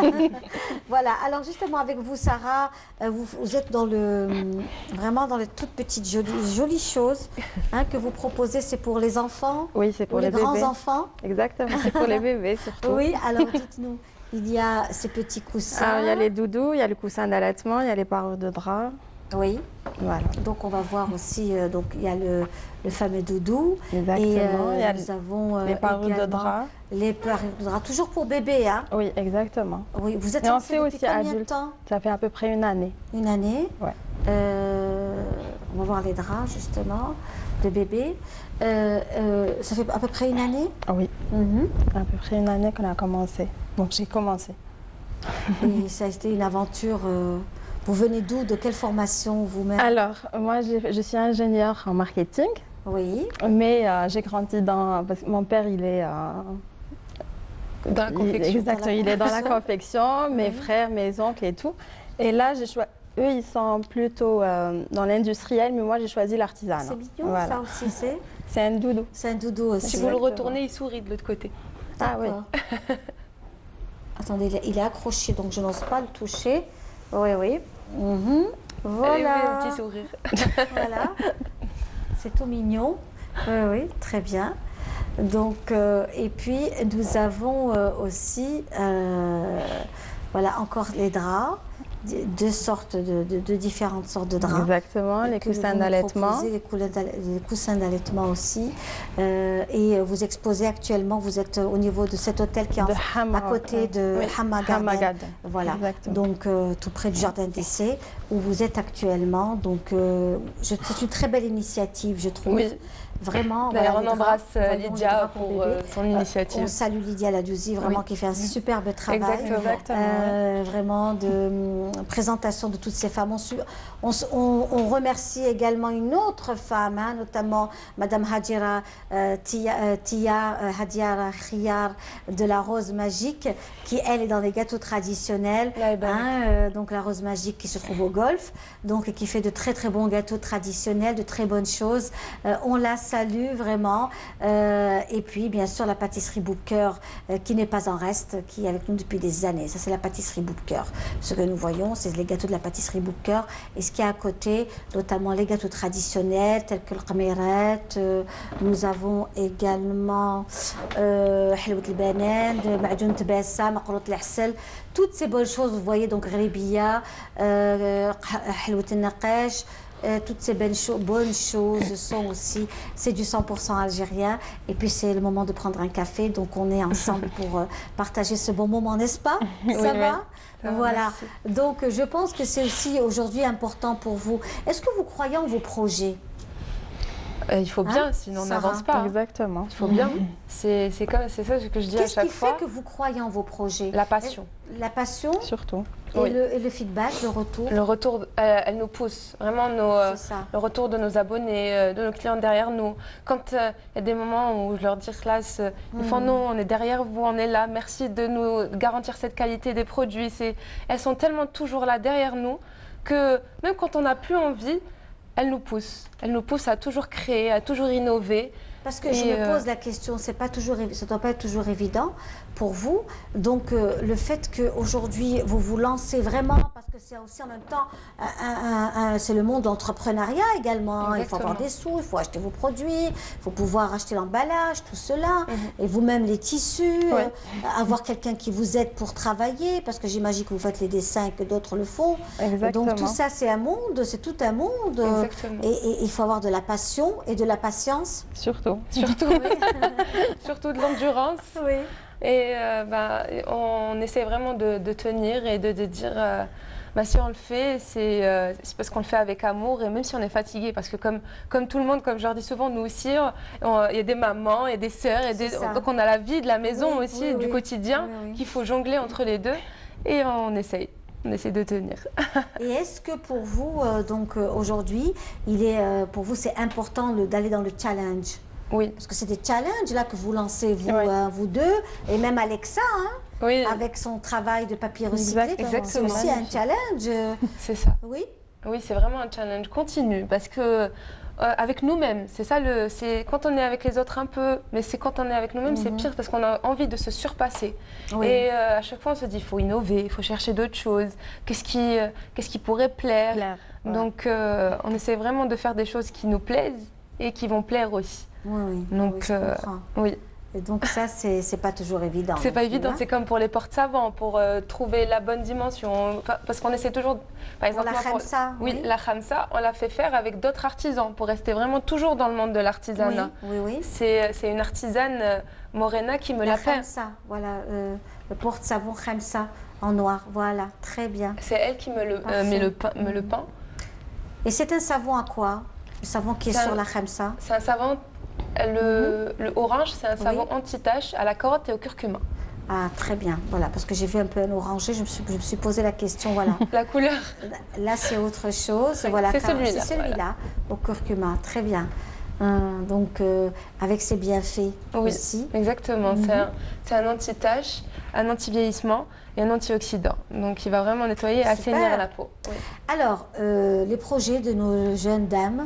Voilà, alors justement avec vous Sarah, vous, vous êtes dans le, vraiment dans les toutes petites jolies, jolies choses hein, que vous proposez, c'est pour les enfants? Oui, c'est pour les, les bébés. grands enfants? Exactement, c'est pour les bébés surtout. Oui, alors dites-nous, il y a ces petits coussins. Alors, il y a les doudous, il y a le coussin d'allaitement, il y a les parures de drap. Oui, voilà. Donc on va voir aussi, euh, donc il y a le, le fameux doudou. Exactement. Et euh, il y a nous avons euh, les parures de drap. Les parures de drap, toujours pour bébé, hein? Oui, exactement. Oui, vous êtes lancé on fait aussi combien adulte. de temps? Ça fait à peu près une année. Une année? Ouais. Euh, on va voir les draps justement de bébé. Euh, euh, ça fait à peu près une année? Oui. Mm-hmm. À peu près une année qu'on a commencé. Donc j'ai commencé. Et ça a été une aventure. Euh, Vous venez d'où? De quelle formation vous-même? Alors, moi, je suis ingénieure en marketing. Oui. Mais euh, j'ai grandi dans... Parce que mon père, il est... Euh, dans la confection. Exactement, il est dans la confection, mes oui. frères, mes oncles et tout. Et là, j'ai choisi... Eux, ils sont plutôt euh, dans l'industriel, mais moi, j'ai choisi l'artisanat. C'est mignon, voilà. Ça aussi, c'est? C'est un doudou. C'est un doudou aussi. Si vous le retournez, il sourit de l'autre côté. Ah oui. Attendez, il est accroché, donc je n'ose pas le toucher. Oui, oui. Mmh. Voilà. Allez, un petit sourire. Voilà. C'est tout mignon. Oui, oui, très bien. Donc, euh, et puis, nous avons euh, aussi, euh, voilà, encore les draps. deux sortes de, de, de différentes sortes de draps. Exactement, les coussins d'allaitement. Les coussins d'allaitement aussi. Euh, et vous exposez actuellement, vous êtes au niveau de cet hôtel qui est en, Hama, à côté de oui, Hama Garden. Hama Garden. Voilà, Exactement. donc euh, tout près du jardin d'essai où vous êtes actuellement. Donc euh, c'est une très belle initiative, je trouve. Oui. Vraiment. D'ailleurs, voilà, on embrasse draps, Lydia pour euh, son initiative. On salue Lydia Ladouzi, vraiment, oui. qui fait un superbe travail. Exactement. Euh, vraiment de euh, présentation de toutes ces femmes. On, on, on remercie également une autre femme, hein, notamment Madame Hadjira euh, Tia, euh, Tia euh, Hadiara Khiyar de la Rose Magique, qui elle est dans les gâteaux traditionnels. Hein, euh, donc la Rose Magique qui se trouve au Golfe, donc et qui fait de très très bons gâteaux traditionnels, de très bonnes choses. Euh, on la salue vraiment. Euh, et puis bien sûr la pâtisserie Bouqueur euh, qui n'est pas en reste, qui est avec nous depuis des années. Ça c'est la pâtisserie Bouqueur. Ce que nous voyons, c'est les gâteaux de la pâtisserie Bouqueur. Et ce qu'il y a à côté, notamment les gâteaux traditionnels tels que le qamirat. Euh, nous avons également halwa al-banan, ma'joun tabassa, maqrout al-'asal. Toutes ces bonnes choses, vous voyez, donc ghribiya, halwa al-naqash. Euh, toutes ces bonnes, cho bonnes choses sont aussi, c'est du cent pour cent algérien. Et puis c'est le moment de prendre un café, donc on est ensemble pour euh, partager ce bon moment, n'est-ce pas? Ça oui, va oui. Voilà. Merci. Donc je pense que c'est aussi aujourd'hui important pour vous. Est-ce que vous croyez en vos projets? Euh, il faut bien, hein, sinon on Sarah. n'avance pas. Exactement. Il faut bien. C'est ça ce que je dis à chaque fois. Qu'est-ce qui fait que vous croyez en vos projets? La passion. La passion Surtout. Et, oui. le, et le feedback, le retour. Le retour, elle, elle nous pousse. Vraiment, nos, euh, ça. le retour de nos abonnés, euh, de nos clients derrière nous. Quand il euh, y a des moments où je leur dis, classe, euh, ils font Mhm. non, on est derrière vous, on est là. Merci de nous garantir cette qualité des produits. Elles sont tellement toujours là derrière nous que même quand on n'a plus envie, elles nous poussent. Elles nous poussent à toujours créer, à toujours innover. Parce que Et je me euh, pose la question, c'est pas toujours, ça ne doit pas être toujours évident pour vous. Donc euh, le fait qu'aujourd'hui vous vous lancez vraiment, parce que c'est aussi en même temps, c'est le monde de l'entrepreneuriat également. Il faut avoir des sous, il faut acheter vos produits, il faut pouvoir acheter l'emballage, tout cela, Mhm. et vous-même les tissus, Ouais. euh, avoir quelqu'un qui vous aide pour travailler, parce que j'imagine que vous faites les dessins et que d'autres le font. Exactement. Donc tout ça c'est un monde, c'est tout un monde. euh, Exactement. Et, et il faut avoir de la passion et de la patience. Surtout. Surtout, surtout de l'endurance. Oui. Et euh, bah, on essaie vraiment de, de tenir et de, de dire, euh, bah, si on le fait, c'est euh, parce qu'on le fait avec amour et même si on est fatigué. Parce que comme, comme tout le monde, comme je leur dis souvent, nous aussi, il y a des mamans, il y a des sœurs, et des, donc on a la vie de la maison Oui, aussi, oui, du oui. quotidien, Oui, oui. qu'il faut jongler entre les deux. Et on essaye. On essaie de tenir. Et est-ce que pour vous, euh, donc euh, aujourd'hui, il est euh, pour vous c'est important le- d'aller dans le challenge? Oui. Parce que c'est des challenges là que vous lancez vous, Oui. euh, vous deux et même Alexa, hein, Oui. avec son travail de papier recyclé, Exactement. c'est aussi un challenge. euh, C'est ça. Oui. Oui, c'est vraiment un challenge continu parce que euh, avec nous-mêmes, c'est ça le, c'est quand on est avec les autres un peu, mais c'est quand on est avec nous-mêmes, c'est Mhm. pire parce qu'on a envie de se surpasser. Oui. Et euh, à chaque fois, on se dit, il faut innover, il faut chercher d'autres choses. Qu'est-ce qui, euh, qu'est-ce qui pourrait plaire, Plaire, ouais. Donc, euh, on essaie vraiment de faire des choses qui nous plaisent et qui vont plaire aussi. Oui, oui. Donc, oui, je euh, comprends. oui. Et donc ça, c'est c'est pas toujours évident. C'est non pas plus, évident, hein. c'est comme pour les portes savants, pour euh, trouver la bonne dimension. Enfin, parce qu'on essaie toujours, par exemple, la moi, pour- khamsa, oui, oui. la khamsa, on l'a fait faire avec d'autres artisans pour rester vraiment toujours dans le monde de l'artisanat. Oui, oui, oui. C'est c'est une artisane, euh, Morena, qui me La l'a fait. khamsa, voilà, euh, le porte-savon khamsa en noir, voilà, très bien. C'est elle qui me le, euh, met le pain- me le peint. Et c'est un savon à quoi? Le savon qui est C'est un- sur la khamsa? C'est un savon, le, le orange, c'est un savon Oui. anti-tache à la carotte et au curcuma. Ah, très bien, voilà, parce que j'ai vu un peu un orangé, je me suis, je me suis posé la question, voilà. La couleur. Là, c'est autre chose, voilà. c'est car- celui-là, C'est celui-là, voilà. au curcuma, très bien. Hum, donc, euh, avec ses bienfaits Oui, aussi. exactement. Mhm. C'est un, c'est un anti-tache, un anti-vieillissement et un antioxydant. Donc, il va vraiment nettoyer et Super. assainir la peau. Oui. Alors, euh, les projets de nos jeunes dames,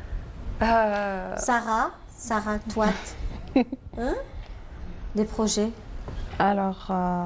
Euh, Sarah, Sarah, toi, hein? Les projets Alors, euh,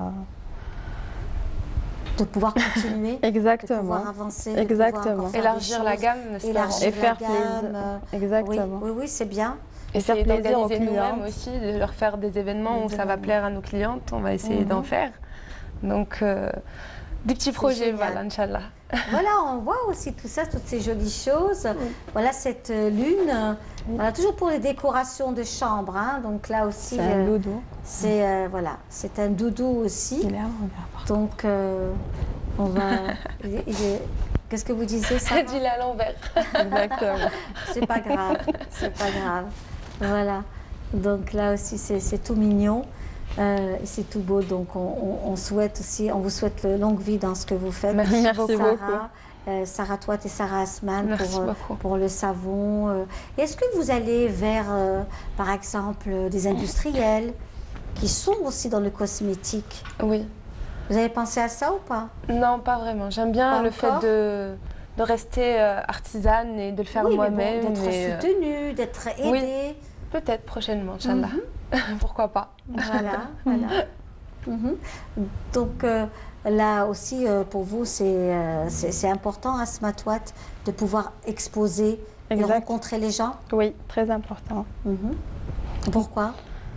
de pouvoir continuer, de exactement. pouvoir avancer, de Exactement. pouvoir encore faire élargir des la choses, gamme, n'est-ce pas? élargir Et faire la gamme. plaisir. euh, Exactement. Oui, oui, oui, c'est bien. Et faire Essayer plaisir aux d'organiser nous-mêmes clientes. aussi, de leur faire des événements où ça va Évidemment. plaire à nos clientes. On va essayer Mhm. d'en faire. Donc, euh, Des petits projets, voilà, Inch'Allah. Voilà, on voit aussi tout ça, toutes ces jolies choses. Oui. Voilà cette lune. Oui. Voilà, toujours pour les décorations de chambre. Hein. Donc là aussi, c'est un euh, doudou. C'est euh, voilà, c'est un doudou aussi. Donc euh, on va. Qu'est-ce que vous disiez ça? Elle dit à l'envers. Exactement. C'est pas grave, c'est pas grave. Voilà. Donc là aussi, c'est tout mignon. Euh, c'est tout beau, donc on, on, on souhaite aussi, on vous souhaite longue vie dans ce que vous faites. Merci, Merci beaucoup. Sarah, euh, Sarah Touat et Sarah Asman pour, euh, pour le savon. Euh. Est-ce que vous allez vers, euh, par exemple, des industriels qui sont aussi dans le cosmétique? Oui. Vous avez pensé à ça ou pas? Non, pas vraiment. J'aime bien pas le encore? fait de, de rester euh, artisane et de le faire oui, moi-même. Bon, d'être mais... soutenue, d'être aidée. Oui. Peut-être prochainement, Inch'Allah. Mm-hmm. Pourquoi pas? Voilà, voilà. Mm-hmm. Donc euh, là aussi, euh, pour vous, c'est euh, important, Asma Touat, de pouvoir exposer exact. Et rencontrer les gens? Oui, très important. Mm-hmm. Pourquoi?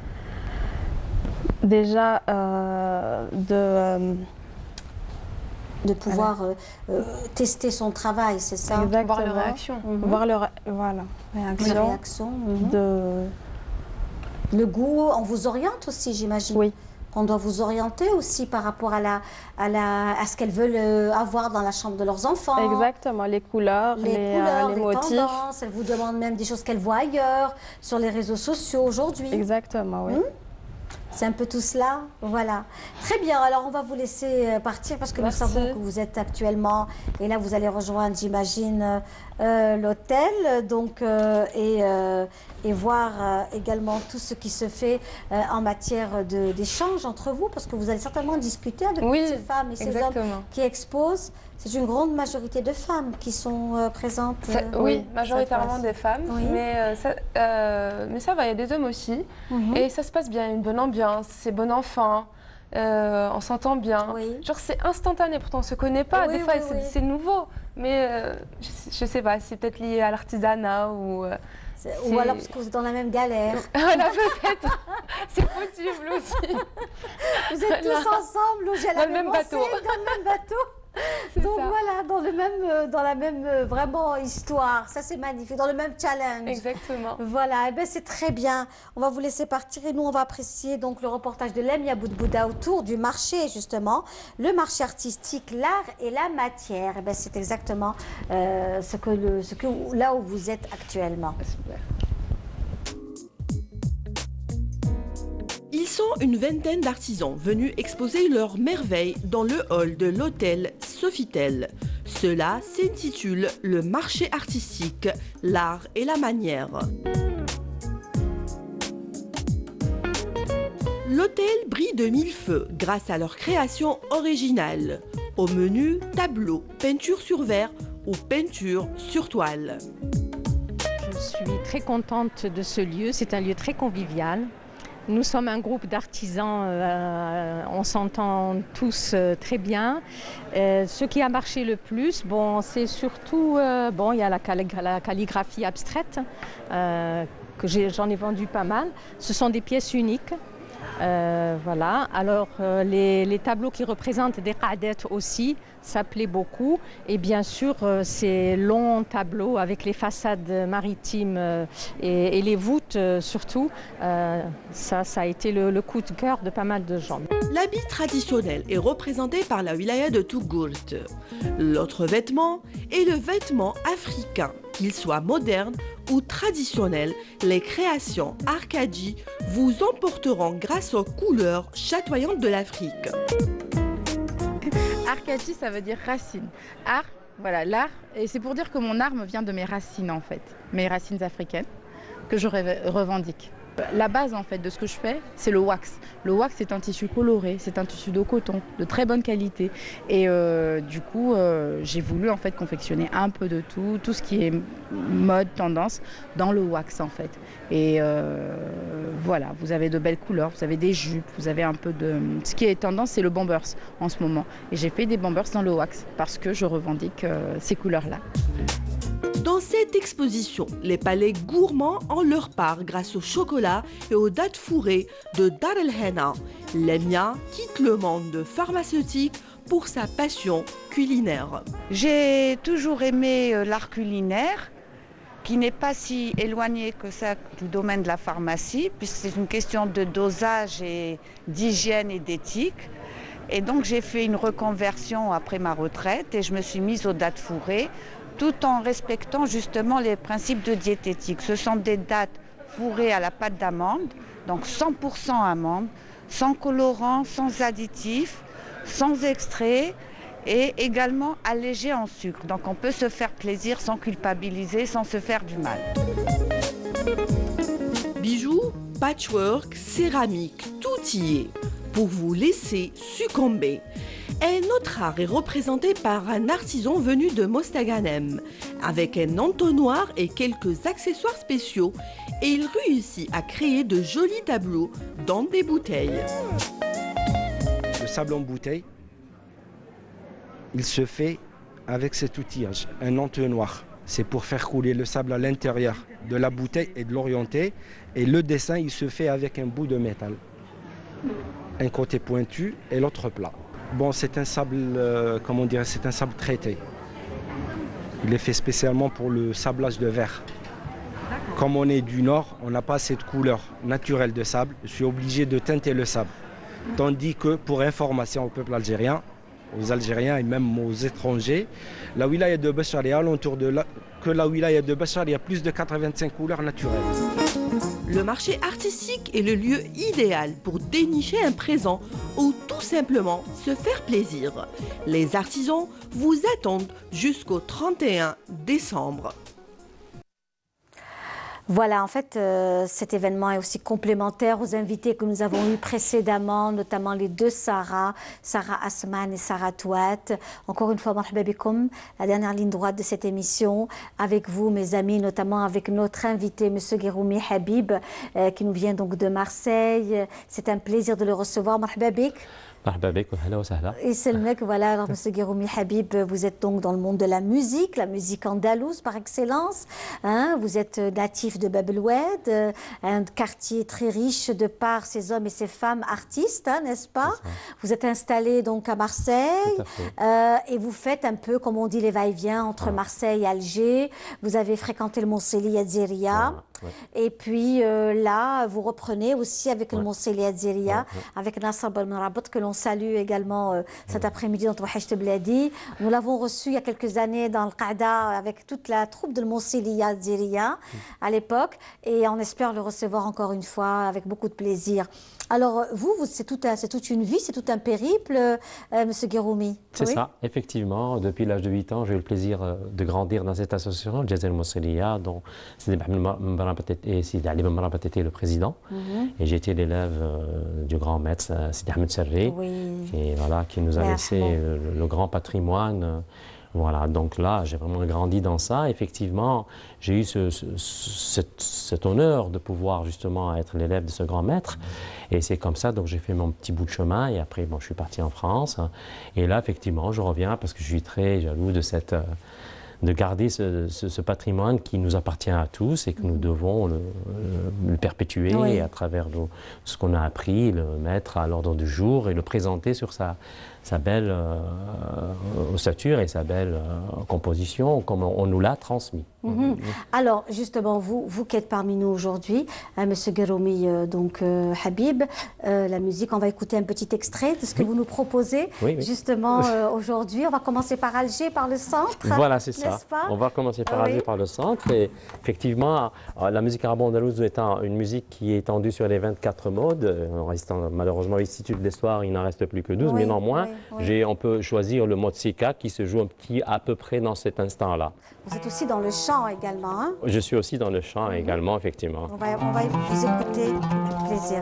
Déjà, euh, de... Euh, de pouvoir euh, euh, tester son travail, c'est ça? Exactement. Voir leur réaction. Mm-hmm. Voir leur voilà, réaction. Les réactions. Mm-hmm. De... Le goût, on vous oriente aussi, j'imagine. Oui. On doit vous orienter aussi par rapport à, la, à, la, à ce qu'elles veulent avoir dans la chambre de leurs enfants. Exactement, les couleurs, les, les, couleurs, euh, les, les motifs. tendances. Elles vous demandent même des choses qu'elles voient ailleurs, sur les réseaux sociaux aujourd'hui. Exactement, oui. Hum? C'est un peu tout cela, voilà. Très bien, alors on va vous laisser partir parce que Merci. Nous savons que vous êtes actuellement, et là vous allez rejoindre, j'imagine, euh, l'hôtel, donc, euh, et, euh, et voir euh, également tout ce qui se fait euh, en matière d'échange entre vous, parce que vous allez certainement discuter avec oui, ces femmes et ces exactement. hommes qui exposent. C'est une grande majorité de femmes qui sont euh, présentes. Euh, oui, majoritairement des femmes, oui. mais, euh, ça, euh, mais ça va, il y a des hommes aussi. Mm-hmm. Et ça se passe bien, une bonne ambiance, c'est bon enfant, euh, on s'entend bien. Oui. Genre c'est instantané, pourtant on ne se connaît pas, oui, des fois oui, c'est oui. nouveau. Mais euh, je ne sais pas, c'est peut-être lié à l'artisanat ou... Euh, ou alors parce que vous êtes dans la même galère. Voilà, peut-être. C'est possible aussi. Vous êtes voilà. tous ensemble, logés à la dans même, même bateau. Dans le même bateau. Donc ça. Voilà, dans, le même, dans la même vraiment histoire. Ça, c'est magnifique. Dans le même challenge. Exactement. Voilà, et ben, c'est très bien. On va vous laisser partir et nous, on va apprécier donc, le reportage de Lemia Boudbouda autour du marché, justement. Le marché artistique, l'art et la matière. Et ben, c'est exactement euh, ce que le, ce que, là où vous êtes actuellement. Super. Ils sont une vingtaine d'artisans venus exposer leurs merveilles dans le hall de l'hôtel Sofitel. Cela s'intitule le marché artistique, l'art et la manière. L'hôtel brille de mille feux grâce à leur création originale. Au menu, tableaux, peinture sur verre ou peinture sur toile. Je suis très contente de ce lieu, c'est un lieu très convivial. Nous sommes un groupe d'artisans, euh, on s'entend tous euh, très bien. Euh, ce qui a marché le plus, bon, c'est surtout, euh, bon, il y a la, calligra la calligraphie abstraite, euh, que j'en ai, ai vendu pas mal. Ce sont des pièces uniques. Euh, voilà. Alors euh, les, les tableaux qui représentent des qadettes aussi, ça plaît beaucoup. Et bien sûr, euh, ces longs tableaux avec les façades maritimes euh, et, et les voûtes euh, surtout, euh, ça, ça a été le, le coup de cœur de pas mal de gens. L'habit traditionnel est représenté par la wilaya de Tougourt. L'autre vêtement est le vêtement africain. Qu'il soit moderne ou traditionnel, les créations Arkadji vous emporteront grâce aux couleurs chatoyantes de l'Afrique. Arkadji, ça veut dire racine. Art, voilà, l'art, et c'est pour dire que mon art me vient de mes racines en fait, mes racines africaines, que je revendique. La base en fait de ce que je fais, c'est le wax. Le wax, c'est un tissu coloré, c'est un tissu de coton de très bonne qualité. Et euh, du coup, euh, j'ai voulu en fait confectionner un peu de tout, tout ce qui est mode, tendance, dans le wax en fait. Et euh, voilà, vous avez de belles couleurs, vous avez des jupes, vous avez un peu de... Ce qui est tendance, c'est le bombers en ce moment. Et j'ai fait des bombers dans le wax parce que je revendique euh, ces couleurs-là. Dans cette exposition, les palais gourmands ont leur part grâce au chocolat et aux dattes fourrées de Dar el Henna. Lemia quitte le monde pharmaceutique pour sa passion culinaire. J'ai toujours aimé euh, l'art culinaire, qui n'est pas si éloigné que ça du domaine de la pharmacie, puisque c'est une question de dosage et d'hygiène et d'éthique. Et donc j'ai fait une reconversion après ma retraite et je me suis mise aux dattes fourrées, tout en respectant justement les principes de diététique. Ce sont des dattes fourrées à la pâte d'amande, donc cent pour cent amande, sans colorant, sans additifs, sans extrait, et également allégé en sucre. Donc on peut se faire plaisir sans culpabiliser, sans se faire du mal. Bijoux, patchwork, céramique, tout y est pour vous laisser succomber. Un autre art est représenté par un artisan venu de Mostaganem. Avec un entonnoir et quelques accessoires spéciaux, et il réussit à créer de jolis tableaux dans des bouteilles. Le sable en bouteille, il se fait avec cet outillage, un entonnoir. C'est pour faire couler le sable à l'intérieur de la bouteille et de l'orienter. Et le dessin, il se fait avec un bout de métal. Un côté pointu et l'autre plat. Bon, c'est un sable, euh, comment dire, c'est un sable traité. Il est fait spécialement pour le sablage de verre. Comme on est du nord, on n'a pas cette couleur naturelle de sable. Je suis obligé de teinter le sable. Tandis que, pour information au peuple algérien, aux Algériens et même aux étrangers, la wilaya de Béchar et alentour de la, que la wilaya de Béchar, il y a plus de quatre-vingt-cinq couleurs naturelles. Le marché artistique est le lieu idéal pour dénicher un présent ou tout simplement se faire plaisir. Les artisans vous attendent jusqu'au trente et un décembre. Voilà, en fait, euh, cet événement est aussi complémentaire aux invités que nous avons eus précédemment, notamment les deux Sarah, Sarah Asman et Sarah Touat. Encore une fois, marhaba bikoum, la dernière ligne droite de cette émission, avec vous, mes amis, notamment avec notre invité, M. Guéroumi Habib, euh, qui nous vient donc de Marseille. C'est un plaisir de le recevoir. Marhaba bik. Et c'est le mec, voilà, alors M. Guéroumi Habib, vous êtes donc dans le monde de la musique, la musique andalouse par excellence. Hein, vous êtes natif de Bab el Oued, un quartier très riche de par ses hommes et ses femmes artistes, hein, n'est-ce pas? Vous êtes installé donc à Marseille euh, et vous faites un peu, comme on dit, les va-et-vient entre ah. Marseille et Alger. Vous avez fréquenté le Monceli Adzeria. Ah. Ouais. Et puis euh, là, vous reprenez aussi avec ouais. le Monceli Adzeria, ouais, ouais. avec Nasser Belmerabot, que l'on salue également euh, cet ouais. après-midi dans Touhacht Bladi. Nous l'avons reçu il y a quelques années dans le Qaada avec toute la troupe de Monceli Adzeria ouais. à l'époque, et on espère le recevoir encore une fois avec beaucoup de plaisir. Alors vous, vous c'est tout c'est toute une vie, c'est tout un périple, euh, M. Guéroumi. C'est oui? ça, effectivement. Depuis l'âge de huit ans, j'ai eu le plaisir de grandir dans cette association, le Jazel Monceliya, dont Sidi Ali Ben Marabat était le président. Mm-hmm. Et j'étais l'élève euh, du grand maître Sidi Ahmed Serri, oui. qui, voilà, qui nous a Mais laissé le, le grand patrimoine. Euh, Voilà, donc là, j'ai vraiment grandi dans ça. Effectivement, j'ai eu ce, ce, cet, cet honneur de pouvoir justement être l'élève de ce grand maître. Et c'est comme ça, donc j'ai fait mon petit bout de chemin. Et après, bon, je suis parti en France. Et là, effectivement, je reviens parce que je suis très jaloux de cette... de garder ce, ce, ce patrimoine qui nous appartient à tous et que nous devons le, le perpétuer oui. à travers le, ce qu'on a appris, le mettre à l'ordre du jour et le présenter sur sa, sa belle euh, ossature et sa belle euh, composition comme on, on nous l'a transmis. Mm-hmm. Alors justement, vous, vous qui êtes parmi nous aujourd'hui, hein, M. Guéroumi euh, donc, euh, Habib, euh, la musique, on va écouter un petit extrait de ce que oui. vous nous proposez oui, oui. justement euh, aujourd'hui. On va commencer par Alger, par le centre. Voilà, c'est ça. On va commencer par Alger, oui. par le centre. Et effectivement, la musique arabo-andalouse étant une musique qui est étendue sur les vingt-quatre modes, en restant malheureusement l'Institut de l'Histoire, il n'en reste plus que douze, oui, mais néanmoins, oui, oui. on peut choisir le mode Sika qui se joue un petit à peu près dans cet instant-là. Vous êtes aussi dans le chant également, hein? Je suis aussi dans le chant mmh. également, effectivement. On va, on va vous écouter, avec plaisir.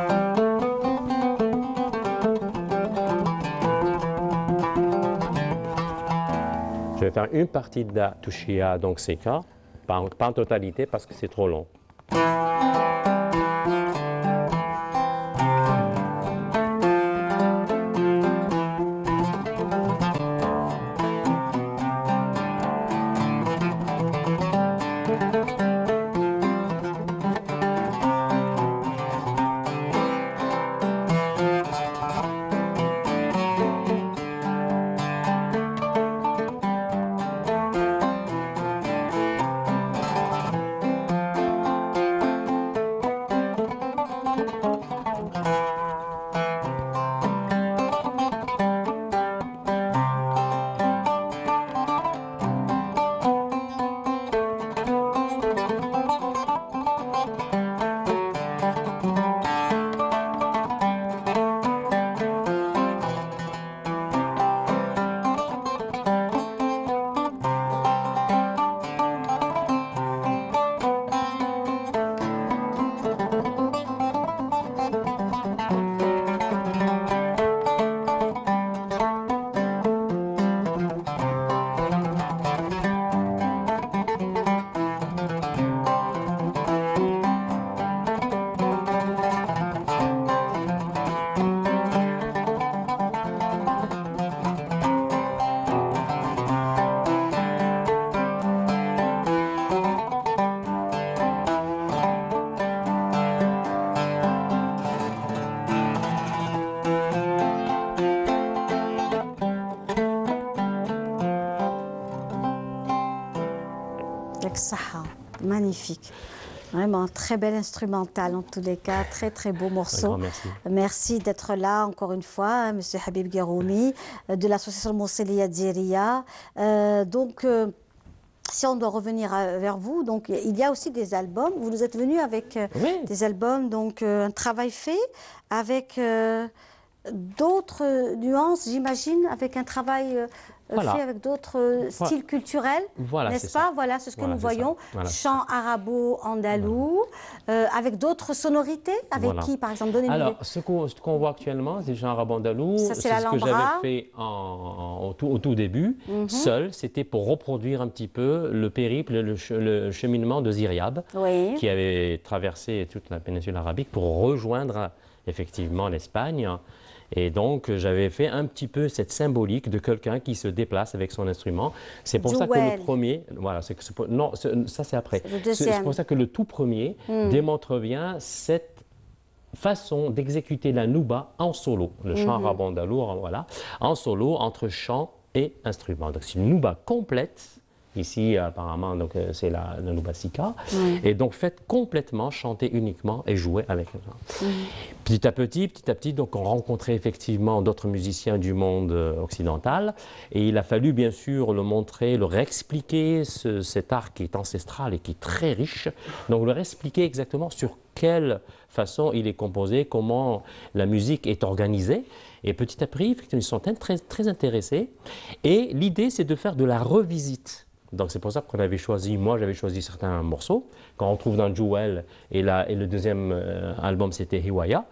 Je vais faire une partie de la touchia, donc Sika, pas en, pas en totalité parce que c'est trop long. Saha. Magnifique. Vraiment, très bel instrumental en tous les cas, très très beau morceau. Merci, merci d'être là encore une fois, hein, Monsieur Habib Guéroumi, de l'association Mousselia Djeria. Euh, donc, euh, si on doit revenir à, vers vous, donc il y a aussi des albums. Vous nous êtes venu avec euh, oui. des albums, donc euh, un travail fait avec euh, d'autres nuances, j'imagine, avec un travail euh, Voilà. fait avec d'autres euh, styles Voilà. culturels, Voilà, n'est-ce c'est pas ça. Voilà, c'est ce que Voilà, nous c'est ça. voyons. Voilà, c'est Chant arabo-andalou, euh, avec d'autres sonorités. Avec Voilà. qui, par exemple Donnez-nous Alors, des- ce qu'on ce qu'on voit actuellement, c'est le chant arabe-andalou. Ça, c'est C'est ce que l'Alhambra. j'avais fait en, en- au, tout, au tout début, Mhm. seul. C'était pour reproduire un petit peu le périple, le, che- le cheminement de Ziryab, Oui. qui avait traversé toute la péninsule arabique pour rejoindre effectivement l'Espagne. Et donc, j'avais fait un petit peu cette symbolique de quelqu'un qui se déplace avec son instrument. C'est pour ça que Jewel. le premier, voilà, c'est que c'est pour- non, c'est- ça c'est après. C'est le C'est deuxième. c'est pour ça que le tout premier Hmm. démontre bien cette façon d'exécuter la nouba en solo, le chant Mhm. arabe-andalou, voilà, en solo entre chant et instrument. Donc c'est une nouba complète. Ici, apparemment, donc euh, c'est la, la nouba sika, Oui. et donc faite complètement, chantée uniquement et jouée avec le chant. Mhm. Petit à petit, petit à petit, donc on rencontrait effectivement d'autres musiciens du monde euh, occidental, et il a fallu bien sûr le montrer, leur expliquer ce- cet art qui est ancestral et qui est très riche, donc leur expliquer exactement sur quelle façon il est composé, comment la musique est organisée, et petit à petit, effectivement, ils sont très, très intéressés, et l'idée c'est de faire de la revisite. Donc c'est pour ça qu'on avait choisi, moi j'avais choisi certains morceaux, qu'on retrouve dans Jewel, et, la, et le deuxième euh, album c'était Hiwaya.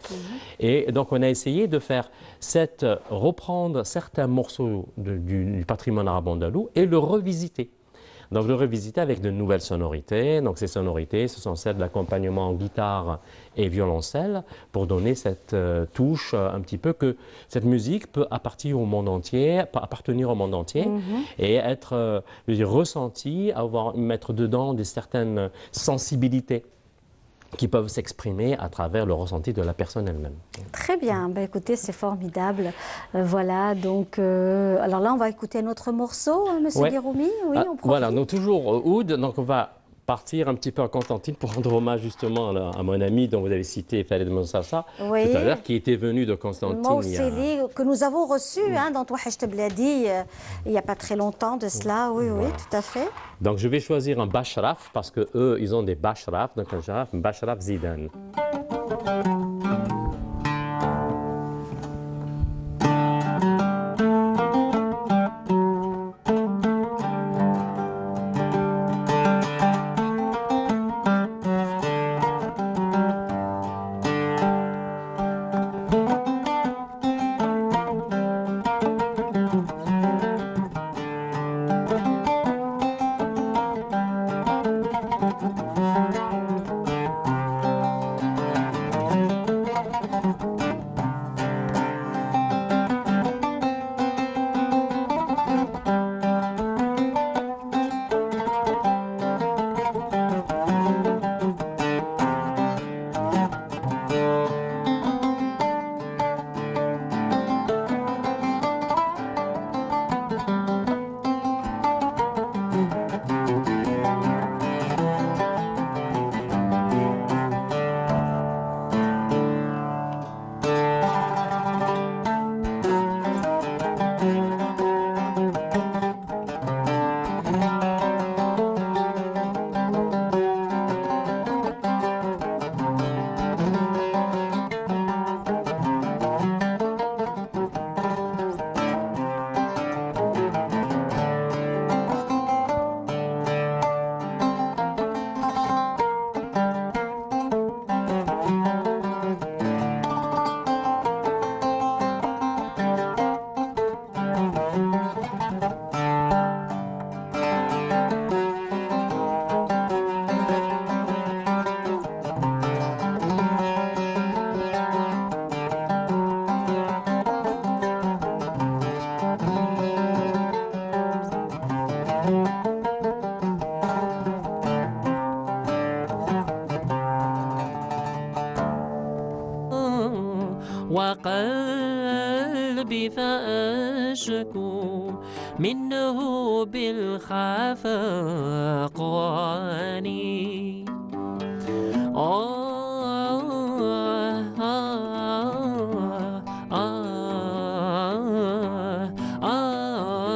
Et donc on a essayé de faire cette, reprendre certains morceaux de- du, du patrimoine arabe-andalou et le revisiter. Donc le revisiter avec de nouvelles sonorités. Donc ces sonorités, ce sont celles de l'accompagnement en guitare et violoncelle pour donner cette euh, touche euh, un petit peu que cette musique peut appartenir au monde entier, peut appartenir au monde entier Mhm. et être euh, je veux dire, ressentie, avoir, mettre dedans des certaines sensibilités qui peuvent s'exprimer à travers le ressenti de la personne elle-même. Très bien, ben, écoutez, c'est formidable. Euh, voilà, donc, euh, alors là, on va écouter un autre morceau, hein, Monsieur Ouais. Guéroumi. Oui, Ah, on profite. voilà, donc toujours euh, Oud, donc on va partir un petit peu en Constantine pour rendre hommage justement à, à mon ami dont vous avez cité Khaled Moussassa Oui. tout à l'heure, qui était venu de Constantine il y a... Mousselie, que nous avons reçu hein, dans Touhachte Bladi euh, il n'y a pas très longtemps de cela. Oui, oui, tout à fait. Donc je vais choisir un Bashraf parce que eux ils ont des Bashraf, donc un Bashraf, un Bashraf Zidane. Thank you. قلبي فأشكو منه بالخفاق واني آه آه آه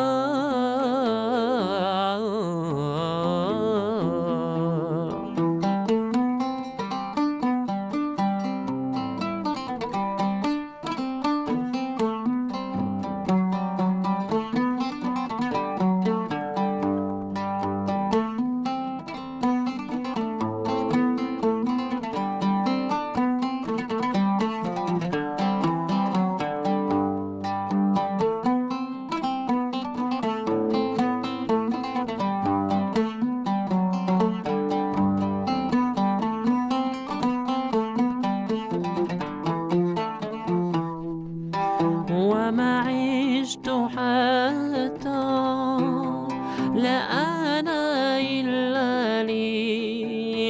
وما عشت حتى لا أنا إلا لي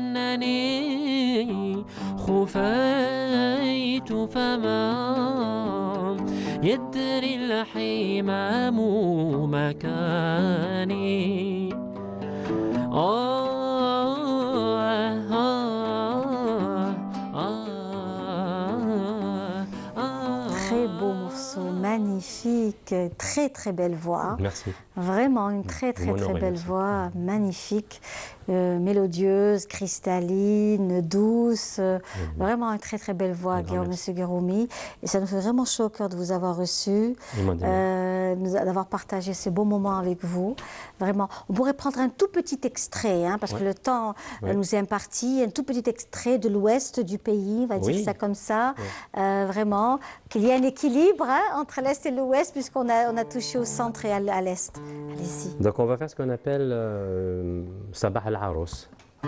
لأنني خفيت فما يدري الحمام مكاني آه Très beau morceau, magnifique, très très belle voix. Merci. Vraiment une très très très belle voix, magnifique, euh, mélodieuse, cristalline, douce. euh, Vraiment une très très belle voix, Guillaume, Monsieur Guéroumi. Et ça nous fait vraiment chaud au cœur de vous avoir reçu, euh, nous- d'avoir partagé ce beau moment avec vous. Vraiment, on pourrait prendre un tout petit extrait, hein, parce que Ouais. le temps euh, Ouais. nous est imparti, un tout petit extrait de l'ouest du pays, on va dire Oui. ça comme ça. Euh, vraiment, qu'il y ait un équilibre hein, entre l'est et l'ouest, puisqu'on a, on a touché au centre et à, l- à l'est. Allez-y. Donc on va faire ce qu'on appelle euh, Sabah al-Arous.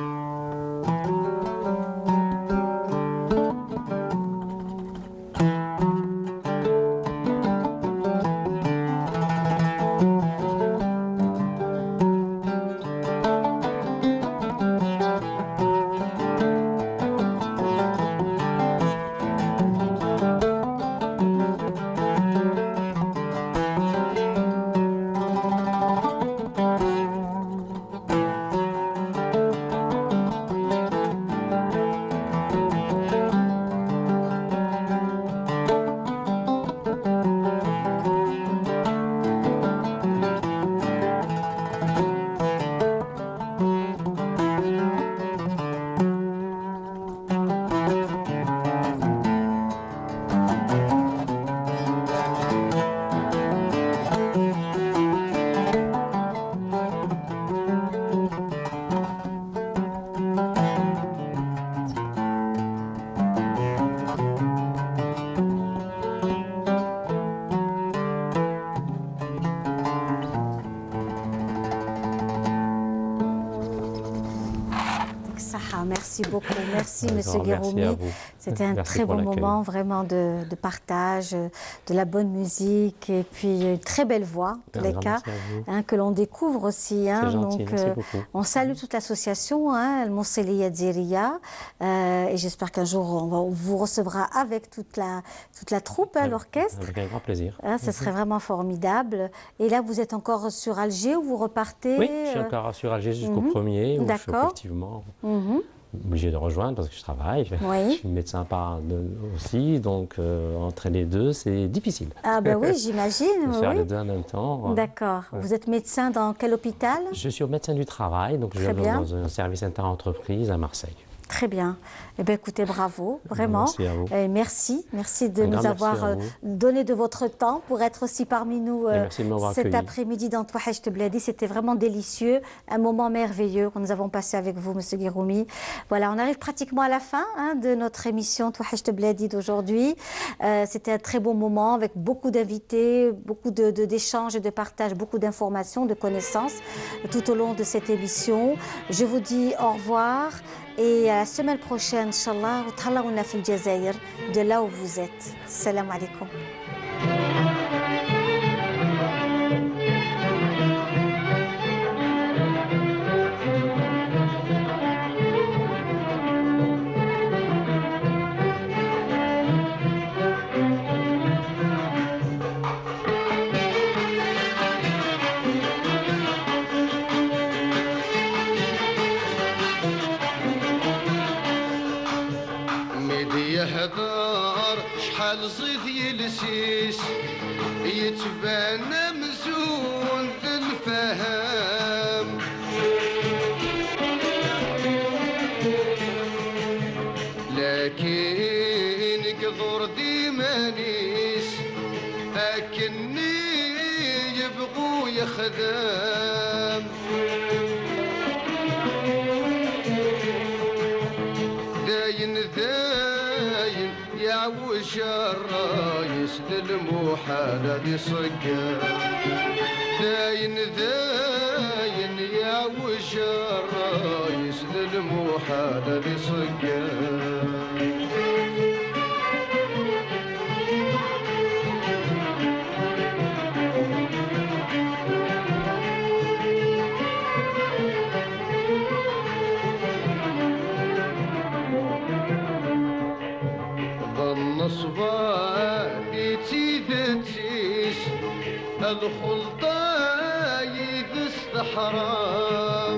Saha, merci beaucoup. Merci, Un Monsieur grand merci Guéroumi. à vous. C'était un Merci très pour bon l'accueil. moment, vraiment de, de partage, de la bonne musique et puis une très belle voix, en tous Un les grand cas, merci à vous. hein, que l'on découvre aussi. Hein, C'est gentil, donc, merci beaucoup. on salue toute l'association, hein, le Mousselia Dzeria, euh, et j'espère qu'un jour on, va- on vous recevra avec toute la, toute la troupe, hein, l'orchestre. Avec un grand plaisir. Hein, ce serait vraiment formidable. Et là, vous êtes encore sur Alger ou vous repartez Oui, je suis euh, encore sur Alger jusqu'au mhm. premier, où je suis D'accord. effectivement Mhm. obligé de rejoindre parce que je travaille. Je, Oui. je suis médecin par de- aussi, donc euh, entre les deux, c'est difficile. Ah ben oui, j'imagine. De faire oui. les deux en même temps. D'accord. Ouais. Vous êtes médecin dans quel hôpital? Je suis médecin du travail, donc je Très vais bien. dans un service inter-entreprise à Marseille. Très bien. Eh bien, écoutez, bravo, vraiment. Merci à vous. Et merci, merci de Un nous grand merci avoir à euh, vous. donné de votre temps pour être aussi parmi nous Et euh, merci de m'avoir cet accueilli. après-midi dans Touhache Bladi. C'était vraiment délicieux, un moment merveilleux que nous avons passé avec vous, Monsieur Guéroumi. Voilà, on arrive pratiquement à la fin hein, de notre émission Touhache Bladi d'aujourd'hui. Euh, C'était un très beau moment avec beaucoup d'invités, beaucoup de- de- d'échanges et de partages, beaucoup d'informations, de connaissances tout au long de cette émission. Je vous dis au revoir. Et à la semaine prochaine, Inch'Allah, وتهلاونا في الجزائر, de là où vous êtes. Salam alaikum. يلسيس يتبان مزون الفهم لكن قدر ديمانيس أكني يبغوا يخدم داين داين يعوج الرايس للمحال ذي صقر داين داين يعوج الرايس للمحال ذي صقر صباحي تيدتيس الخلطة يدست حرام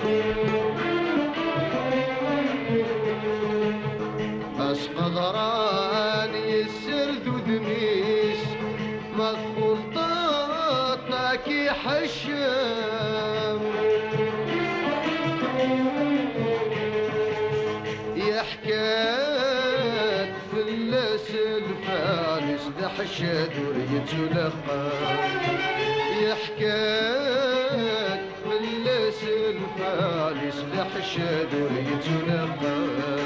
أسقدران يسرد ودميس ما الخلطة تاكي حشام يحكي الفانس دحشد ويتلقى يحكاك من لس الفانس دحشد ويتلقى